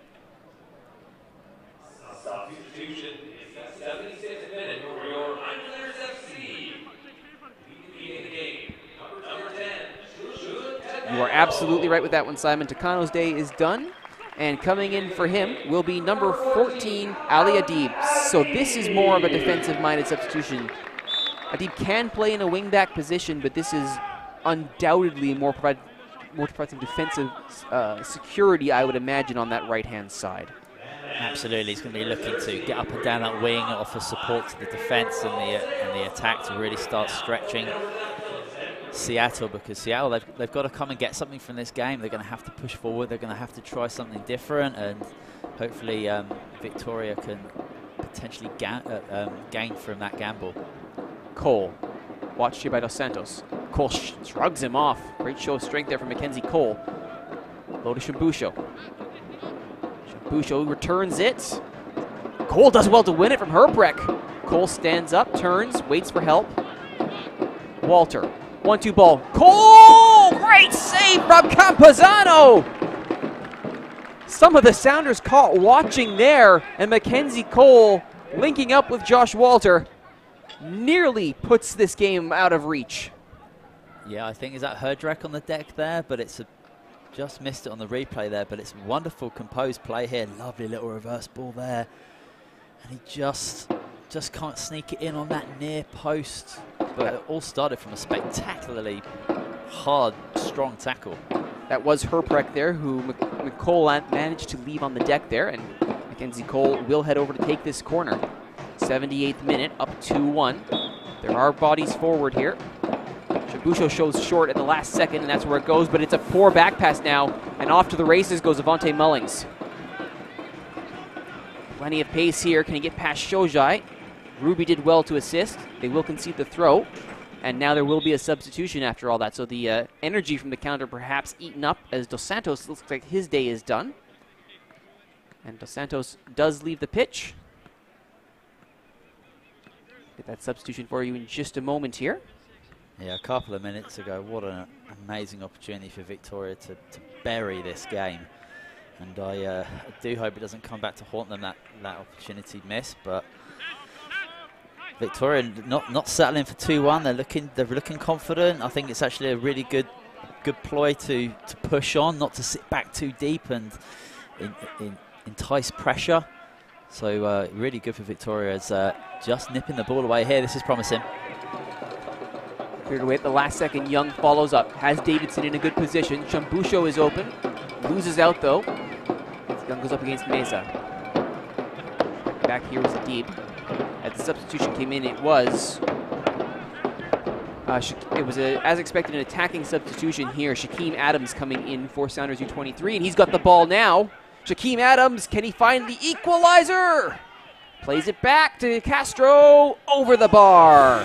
Substitution is the seventy-sixth minute for your Highlanders F C. Leading the game, number ten. You are absolutely right with that one, Simon. Takano's day is done. And coming in for him will be number fourteen, Ali Adib. So this is more of a defensive-minded substitution. Adib can play in a wing-back position, but this is undoubtedly more provide more to provide some defensive uh, security, I would imagine, on that right-hand side. Absolutely, he's going to be looking to get up and down that wing, offer support to the defense and the and the attack to really start stretching Seattle, because Seattle, they've, they've got to come and get something from this game. They're going to have to push forward. They're going to have to try something different, and hopefully um, Victoria can potentially ga uh, um, gain from that gamble. Cole, watched here by Dos Santos. Cole sh shrugs him off. Great show of strength there from Mackenzie Cole. Low to Shambusho. Shambusho returns it. Cole does well to win it from Herprecht. Cole stands up, turns, waits for help. Walter, one two ball. Cole! Great save from Campazano! Some of the Sounders caught watching there, and Mackenzie Cole linking up with Josh Walter nearly puts this game out of reach. Yeah, I think is that Herdreck on the deck there, but it's a, just missed it on the replay there, but it's wonderful composed play here. Lovely little reverse ball there. And he just just can't sneak it in on that near post. But it all started from a spectacularly hard, strong tackle. That was Herprecht there, who McCole managed to leave on the deck there, and Mackenzie Cole will head over to take this corner. seventy-eighth minute, up two one. There are bodies forward here. Shambusho shows short at the last second, and that's where it goes, but it's a poor back pass now, and off to the races goes Avante Mullings. Plenty of pace here. Can he get past Shojai? Ruby did well to assist. They will concede the throw, and now there will be a substitution after all that. So the uh, energy from the counter perhaps eaten up as Dos Santos looks like his day is done. And Dos Santos does leave the pitch. Get that substitution for you in just a moment here. Yeah, a couple of minutes ago, what an amazing opportunity for Victoria to, to bury this game. And I, uh, I do hope it doesn't come back to haunt them, that, that opportunity missed. But Victoria not not settling for two one. They're looking they're looking confident. I think it's actually a really good good ploy to to push on, not to sit back too deep and in, in, entice pressure. So uh, really good for Victoria as uh, just nipping the ball away here. This is promising. Cleared away at the last second. Young follows up. Has Davidson in a good position. Shambusho is open. Loses out though. Gun goes up against Meza. Back here was Adib. As the substitution came in, it was uh, it was a, as expected, an attacking substitution here. Shaquem Adams coming in for Sounders U twenty-three, and he's got the ball now. Shaquem Adams, can he find the equalizer? Plays it back to Castro, over the bar.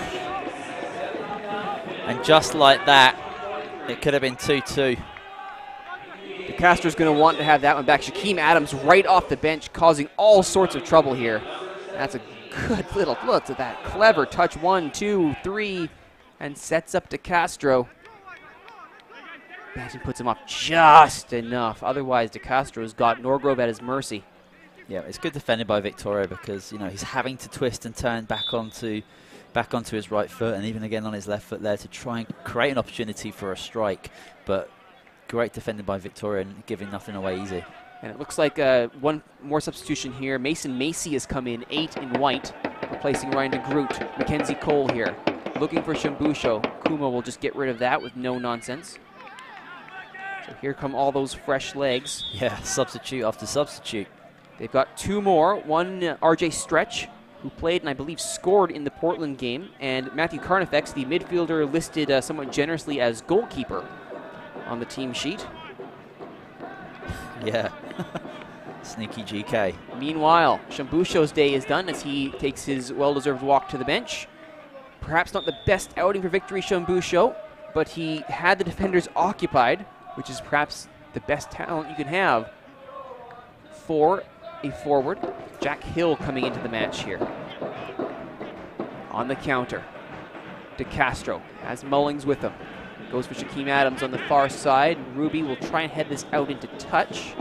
And just like that, it could have been two two. Castro's going to want to have that one back. Shaquem Adams right off the bench, causing all sorts of trouble here. That's a good little look at that. Clever touch, one, two, three, and sets up to Castro. Banton puts him off just enough. Otherwise, De Castro's got Norgrove at his mercy. Yeah, it's good defended by Victoria because, you know, he's having to twist and turn back onto back onto his right foot and even again on his left foot there to try and create an opportunity for a strike. But great defended by Victoria and giving nothing away easy. And it looks like uh, one more substitution here. Mason Macy has come in, eight in white, replacing Ryan de Groot. Mackenzie Cole here, looking for Shambusho. Kuma will just get rid of that with no nonsense. So here come all those fresh legs. Yeah, substitute after substitute. They've got two more. One, uh, R J Stretch, who played and I believe scored in the Portland game, and Matthew Carnifex, the midfielder listed uh, somewhat generously as goalkeeper on the team sheet. Yeah. Sneaky G K. Meanwhile, Shambusho's day is done as he takes his well-deserved walk to the bench. Perhaps not the best outing for Victory Shambusho, but he had the defenders occupied, which is perhaps the best talent you can have for a forward. Jack Hill coming into the match here. On the counter, De Castro has Mullings with him. Goes for Shaquem Adams on the far side. Ruby will try and head this out into touch.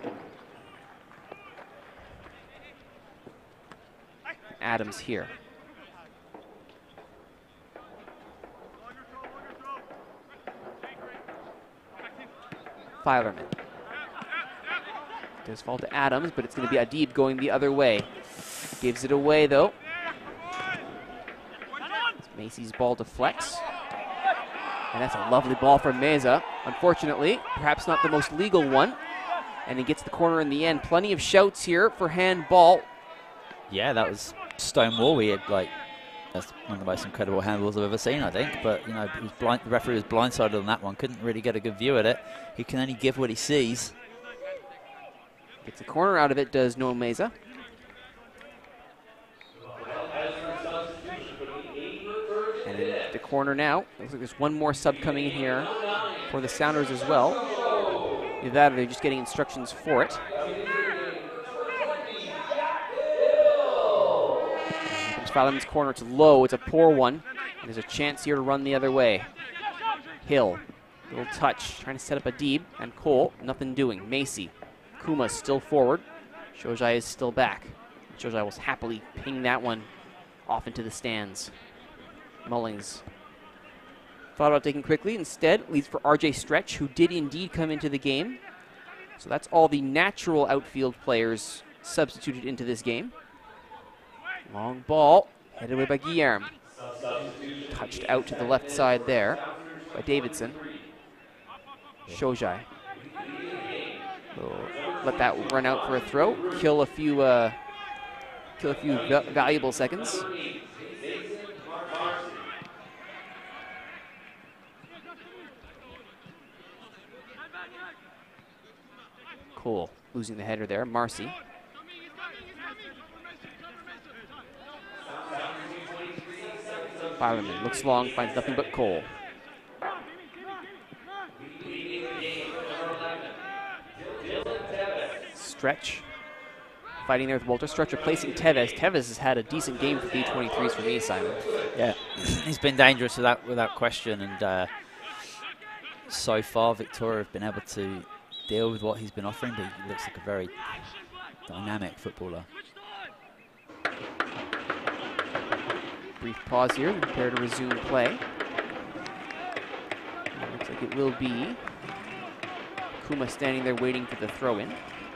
Adams here. Filerman. Does fall to Adams, but it's going to be Adib going the other way. Gives it away, though. It's Macy's ball deflects. And that's a lovely ball from Meza. Unfortunately, perhaps not the most legal one. And he gets the corner in the end. Plenty of shouts here for handball. Yeah, that was stonewall. We had, like, that's one of the most incredible handballs I've ever seen, I think. But, you know, he was blind, the referee was blindsided on that one. Couldn't really get a good view at it. He can only give what he sees. Gets a corner out of it, does Noah Meza. And in the corner now. Looks like there's one more sub coming in here for the Sounders as well. Either that or they're just getting instructions for it. Fileman's corner, it's low, it's a poor one. And there's a chance here to run the other way. Hill, little touch, trying to set up Adib, and Cole, nothing doing. Macy, Kuma still forward. Shojai is still back. Shojai will happily ping that one off into the stands. Mullings thought about taking quickly, instead leads for R J Stretch, who did indeed come into the game. So that's all the natural outfield players substituted into this game. Long ball, headed away by Guillerme. Touched out to the left side there by Davidson. Shojai. Let that run out for a throw. Kill a few, uh, kill a few va valuable seconds. Cole losing the header there. Marcy. Fireman looks long, finds nothing but Cole. Stretch fighting there with Walter. Stretch replacing Tevez. Tevez has had a decent game for B twenty-threes for me, Simon. Yeah, he's been dangerous without, without question, and uh, so far Victoria have been able to deal with what he's been offering, but he looks like a very dynamic footballer. Brief pause here, prepare to resume play. Looks like it will be Kuma standing there waiting for the throw-in.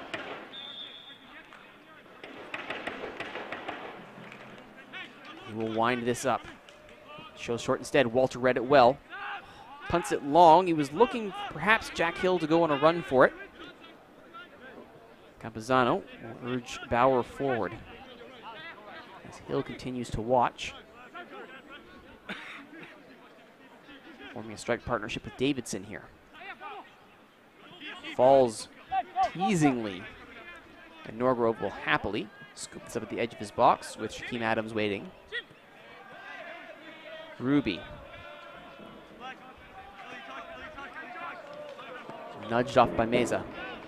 He will wind this up. Shows short instead. Walter read it well. Punts it long. He was looking perhaps Jack Hill to go on a run for it. Campuzano will urge Bauer forward as Hill continues to watch. Forming a strike partnership with Davidson here. Falls teasingly, and Norgrove will happily scoop this up at the edge of his box with Shaquem Adams waiting. Ruby. Nudged off by Meza.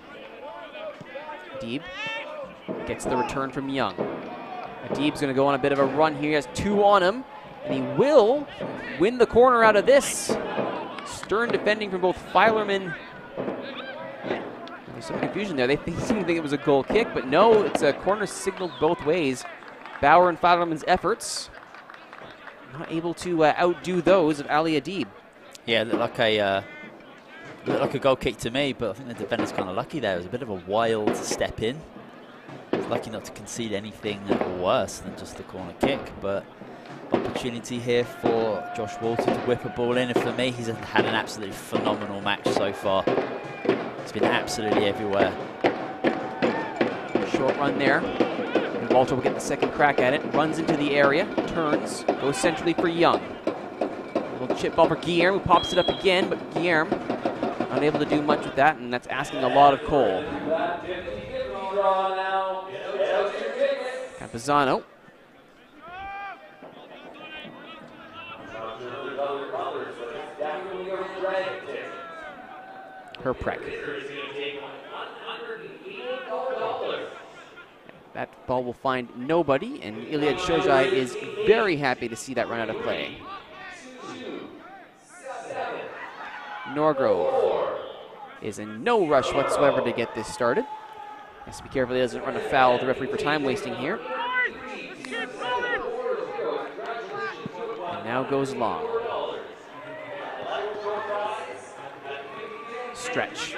Deeb gets the return from Young. Deeb's going to go on a bit of a run here. He has two on him, and he will win the corner out of this. Stern defending from both Filerman. There's some confusion there. They think, seem to think it was a goal kick, but no, it's a corner signaled both ways. Bauer and Filerman's efforts not able to uh, outdo those of Ali Adib. Yeah, it looked like a uh, looked like a goal kick to me, but I think the defender's kind of lucky there. It was a bit of a wild step in. Lucky not to concede anything worse than just the corner kick, but opportunity here for Josh Walter to whip a ball in. And for me, he's had an absolutely phenomenal match so far. It's been absolutely everywhere. Short run there. And Walter will get the second crack at it. Runs into the area, turns, goes centrally for Young. A little chip ball for Guillermo, who pops it up again, but Guillermo unable to do much with that, and that's asking a lot of Cole. Campuzano. Herprek. That ball will find nobody, and Iliad Shojai is very happy to see that run out of play. Norgrove is in no rush whatsoever to get this started. Has to be careful he doesn't run afoul of the referee for time wasting here. And now goes long. Stretch.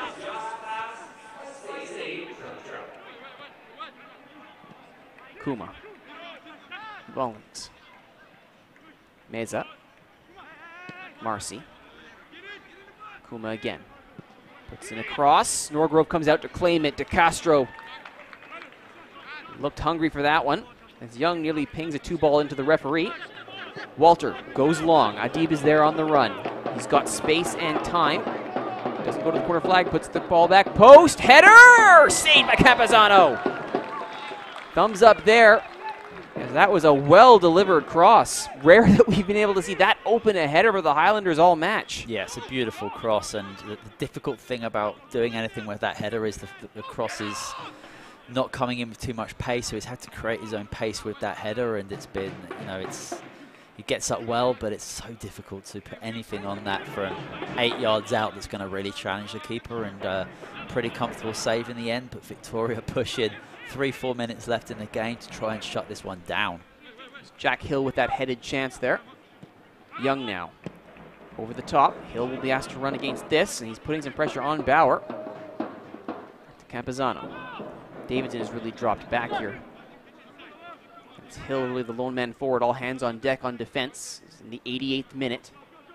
Kuma. Rollins. Meza. Marcy. Kuma again. Puts in a cross. Norgrove comes out to claim it. De Castro looked hungry for that one as Young nearly pings a two ball into the referee. Walter goes long. Adib is there on the run. He's got space and time. Doesn't go to the corner flag, puts the ball back. Post, header! Saved by Campuzano. Thumbs up there. That was a well-delivered cross. Rare that we've been able to see that open a header for the Highlanders all match. Yeah, it's a beautiful cross, and the, the difficult thing about doing anything with that header is the, the cross is not coming in with too much pace, so he's had to create his own pace with that header, and it's been, you know, it's he gets up well, but it's so difficult to put anything on that from eight yards out that's going to really challenge the keeper, and uh, pretty comfortable save in the end, but Victoria pushing three, four minutes left in the game to try and shut this one down. Jack Hill with that headed chance there. Young now. Over the top. Hill will be asked to run against this, and he's putting some pressure on Bauer. To Campuzano. Davidson has really dropped back here. It's Hill really the lone man forward. All hands on deck on defense. It's in the eighty-eighth minute.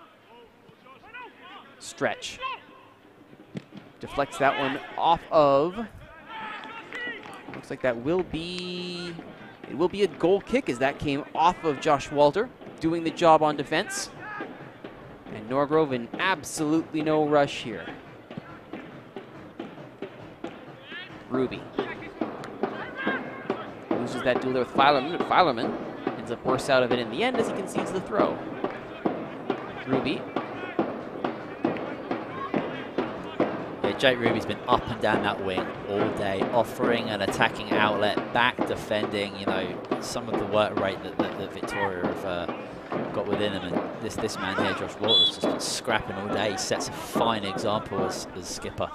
Stretch. Deflects that one off of... Looks like that will be, it will be a goal kick as that came off of Josh Walter, doing the job on defense. And Norgrove in absolutely no rush here. Ruby. Loses that duel there with Filerman, but Filerman ends up worse out of it in the end as he concedes the throw. Ruby. Jake Ruby's been up and down that wing all day, offering an attacking outlet, back defending, you know, some of the work rate that, that, that Victoria have uh, got within him. And this, this man here, Josh Walter's just been scrapping all day. He sets a fine example as, as skipper.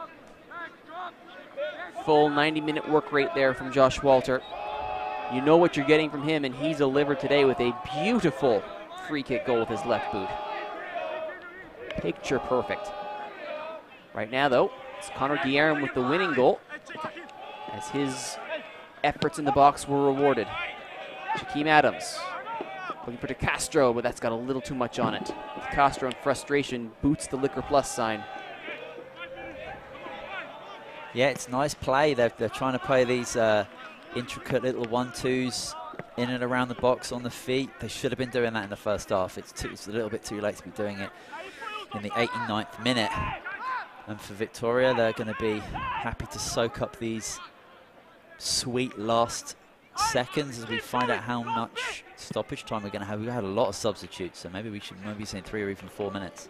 Full ninety minute work rate there from Josh Walter. You know what you're getting from him, and he's delivered today with a beautiful free kick goal with his left boot. Picture perfect. Right now, though, it's Connor Guillermo with the winning goal as his efforts in the box were rewarded. Shaquem Adams looking for De Castro, but that's got a little too much on it. De Castro in frustration boots the Liquor Plus sign. Yeah, it's nice play. They're, they're trying to play these uh, intricate little one-twos in and around the box on the feet. They should have been doing that in the first half. It's, too, it's a little bit too late to be doing it in the eighty-ninth minute. And for Victoria, they're going to be happy to soak up these sweet last seconds as we find out how much stoppage time we're going to have. We've had a lot of substitutes, so maybe we should maybe be saying three or even four minutes.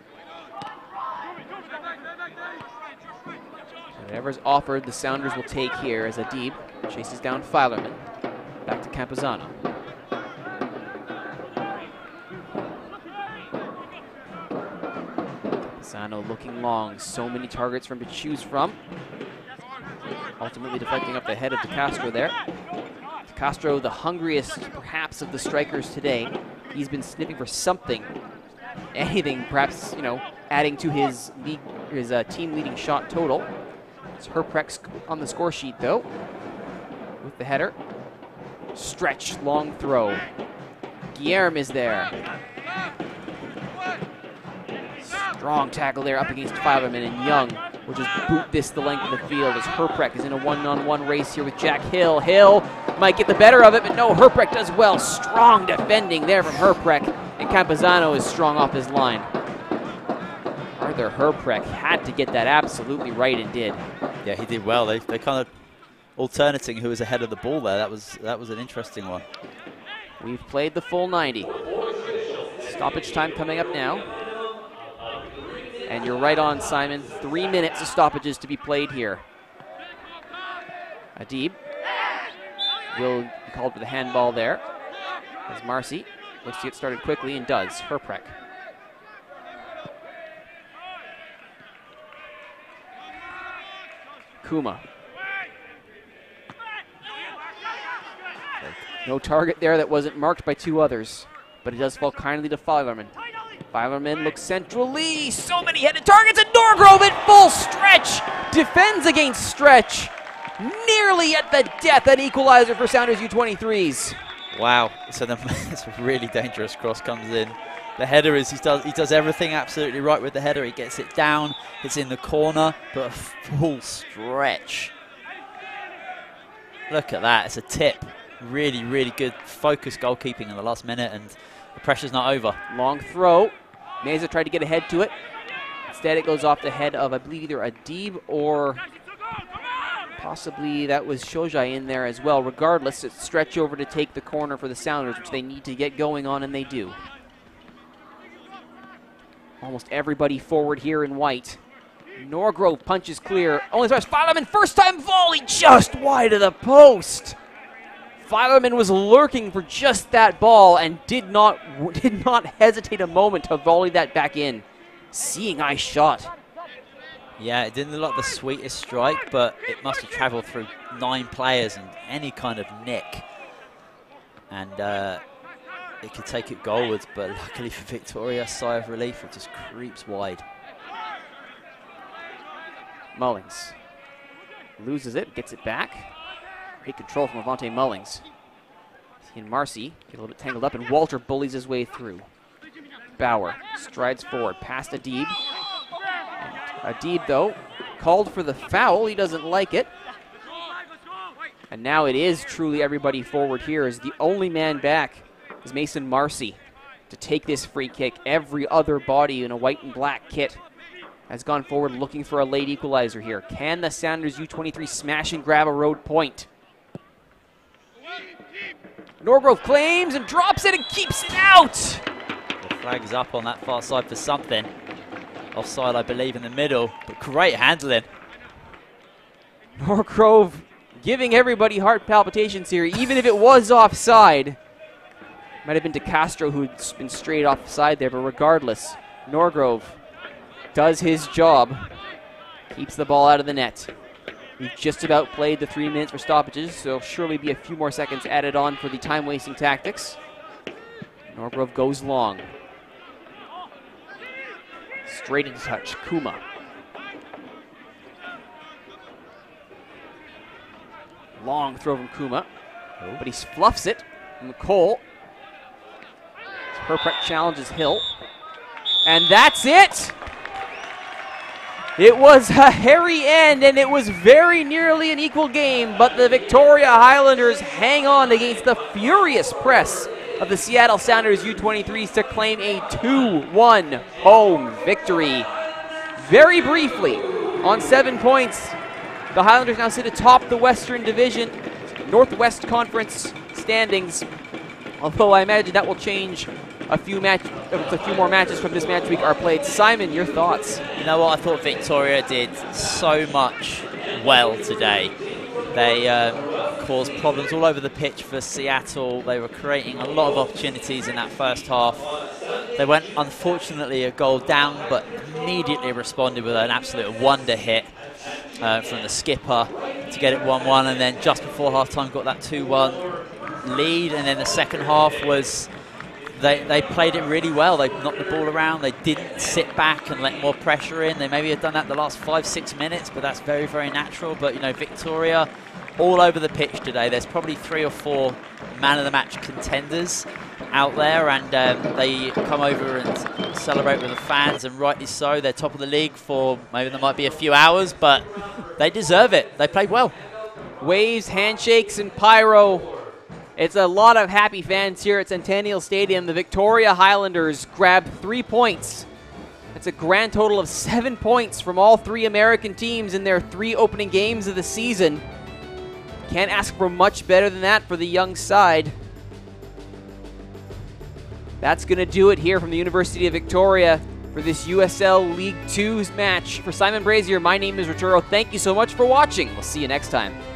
Whatever's offered, the Sounders will take here as Adib chases down Filerman. Back to Campuzano. Campuzano looking long. So many targets for him to choose from. Ultimately deflecting up the head of De Castro there. De Castro, the hungriest perhaps of the strikers today. He's been sniffing for something. Anything perhaps, you know, adding to his league, his uh, team leading shot total. It's Herprex on the score sheet though. With the header. Stretch, long throw. Guillerme is there. Strong tackle there up against Filerman, and Young will just boot this the length of the field as Herprex is in a one-on-one race here with Jack Hill. Hill might get the better of it, but no, Herprex does well. Strong defending there from Herprex, and Campuzano is strong off his line. Arthur Herprex had to get that absolutely right and did. Yeah, he did well. They, they kind of alternating who was ahead of the ball there. That was that was an interesting one. We've played the full ninety. Stoppage time coming up now. And you're right on, Simon. Three minutes of stoppages to be played here. Adib will be called for the handball there. As Marcy looks to get started quickly and does. Herprex. Kuma. No target there that wasn't marked by two others, but it does fall kindly to Filerman. Filerman looks centrally. So many headed targets, and Norgrove at full stretch defends against stretch. Nearly at the death, an equalizer for Sounders U twenty-threes. Wow, so the, it's a really dangerous cross comes in. The header is, he does, he does everything absolutely right with the header. He gets it down, it's in the corner, but a full stretch. Look at that, it's a tip. Really, really good focused goalkeeping in the last minute, and the pressure's not over. Long throw. Meza tried to get ahead to it. Instead, it goes off the head of, I believe, either Adib or possibly that was Shojai in there as well. Regardless, it's stretch over to take the corner for the Sounders, which they need to get going on, and they do. Almost everybody forward here in white. Norgrove punches clear. Only tries Filerman, first time volley, just wide of the post. Filerman was lurking for just that ball and did not did not hesitate a moment to volley that back in. Seeing eye shot. Yeah, it didn't look like the sweetest strike, but it must have traveled through nine players and any kind of nick. And uh, it could take it goalwards, but luckily for Victoria, sigh of relief, it just creeps wide. Mullings loses it, gets it back. Great control from Avante Mullings. He and Marcy get a little bit tangled up, and Walter bullies his way through. Bauer strides forward past Adib. And Adib, though, called for the foul. He doesn't like it. And now it is truly everybody forward here, as the only man back is Mason Marcy to take this free kick. Every other body in a white and black kit has gone forward looking for a late equalizer here. Can the Sounders U twenty-three smash and grab a road point? Norgrove claims and drops it and keeps it out. The flag's up on that far side for something. Offside, I believe, in the middle, but great handling. Norgrove giving everybody heart palpitations here, even if it was offside. Might have been De Castro who'd been straight offside there, but regardless, Norgrove does his job, keeps the ball out of the net. We've just about played the three minutes for stoppages, so surely be a few more seconds added on for the time-wasting tactics. Norgrove goes long. Straight into touch, Kuma. Long throw from Kuma, oh. but he fluffs it. McCole. Herprex challenges Hill. And that's it! It was a hairy end, and it was very nearly an equal game, but the Victoria Highlanders hang on against the furious press of the Seattle Sounders U twenty-threes to claim a two one home victory. Very briefly, on seven points, the Highlanders now sit atop the Western Division, Northwest Conference standings, although I imagine that will change a few match, a few more matches from this match week are played. Simon, your thoughts? You know what? I thought Victoria did so much well today. They um, caused problems all over the pitch for Seattle. They were creating a lot of opportunities in that first half. They went, unfortunately, a goal down, but immediately responded with an absolute wonder hit uh, from the skipper to get it one one, and then just before half-time got that two one lead, and then the second half was... They, they played it really well. They knocked the ball around. They didn't sit back and let more pressure in. They maybe had done that the last five, six minutes, but that's very, very natural. But, you know, Victoria all over the pitch today. There's probably three or four man-of-the-match contenders out there, and um, they come over and celebrate with the fans, and rightly so. They're top of the league for maybe there might be a few hours, but they deserve it. They played well. Waves, handshakes, and pyro. It's a lot of happy fans here at Centennial Stadium. The Victoria Highlanders grabbed three points. That's a grand total of seven points from all three American teams in their three opening games of the season. Can't ask for much better than that for the young side. That's going to do it here from the University of Victoria for this U S L League two match. For Simon Brazier, my name is Arturo. Thank you so much for watching. We'll see you next time.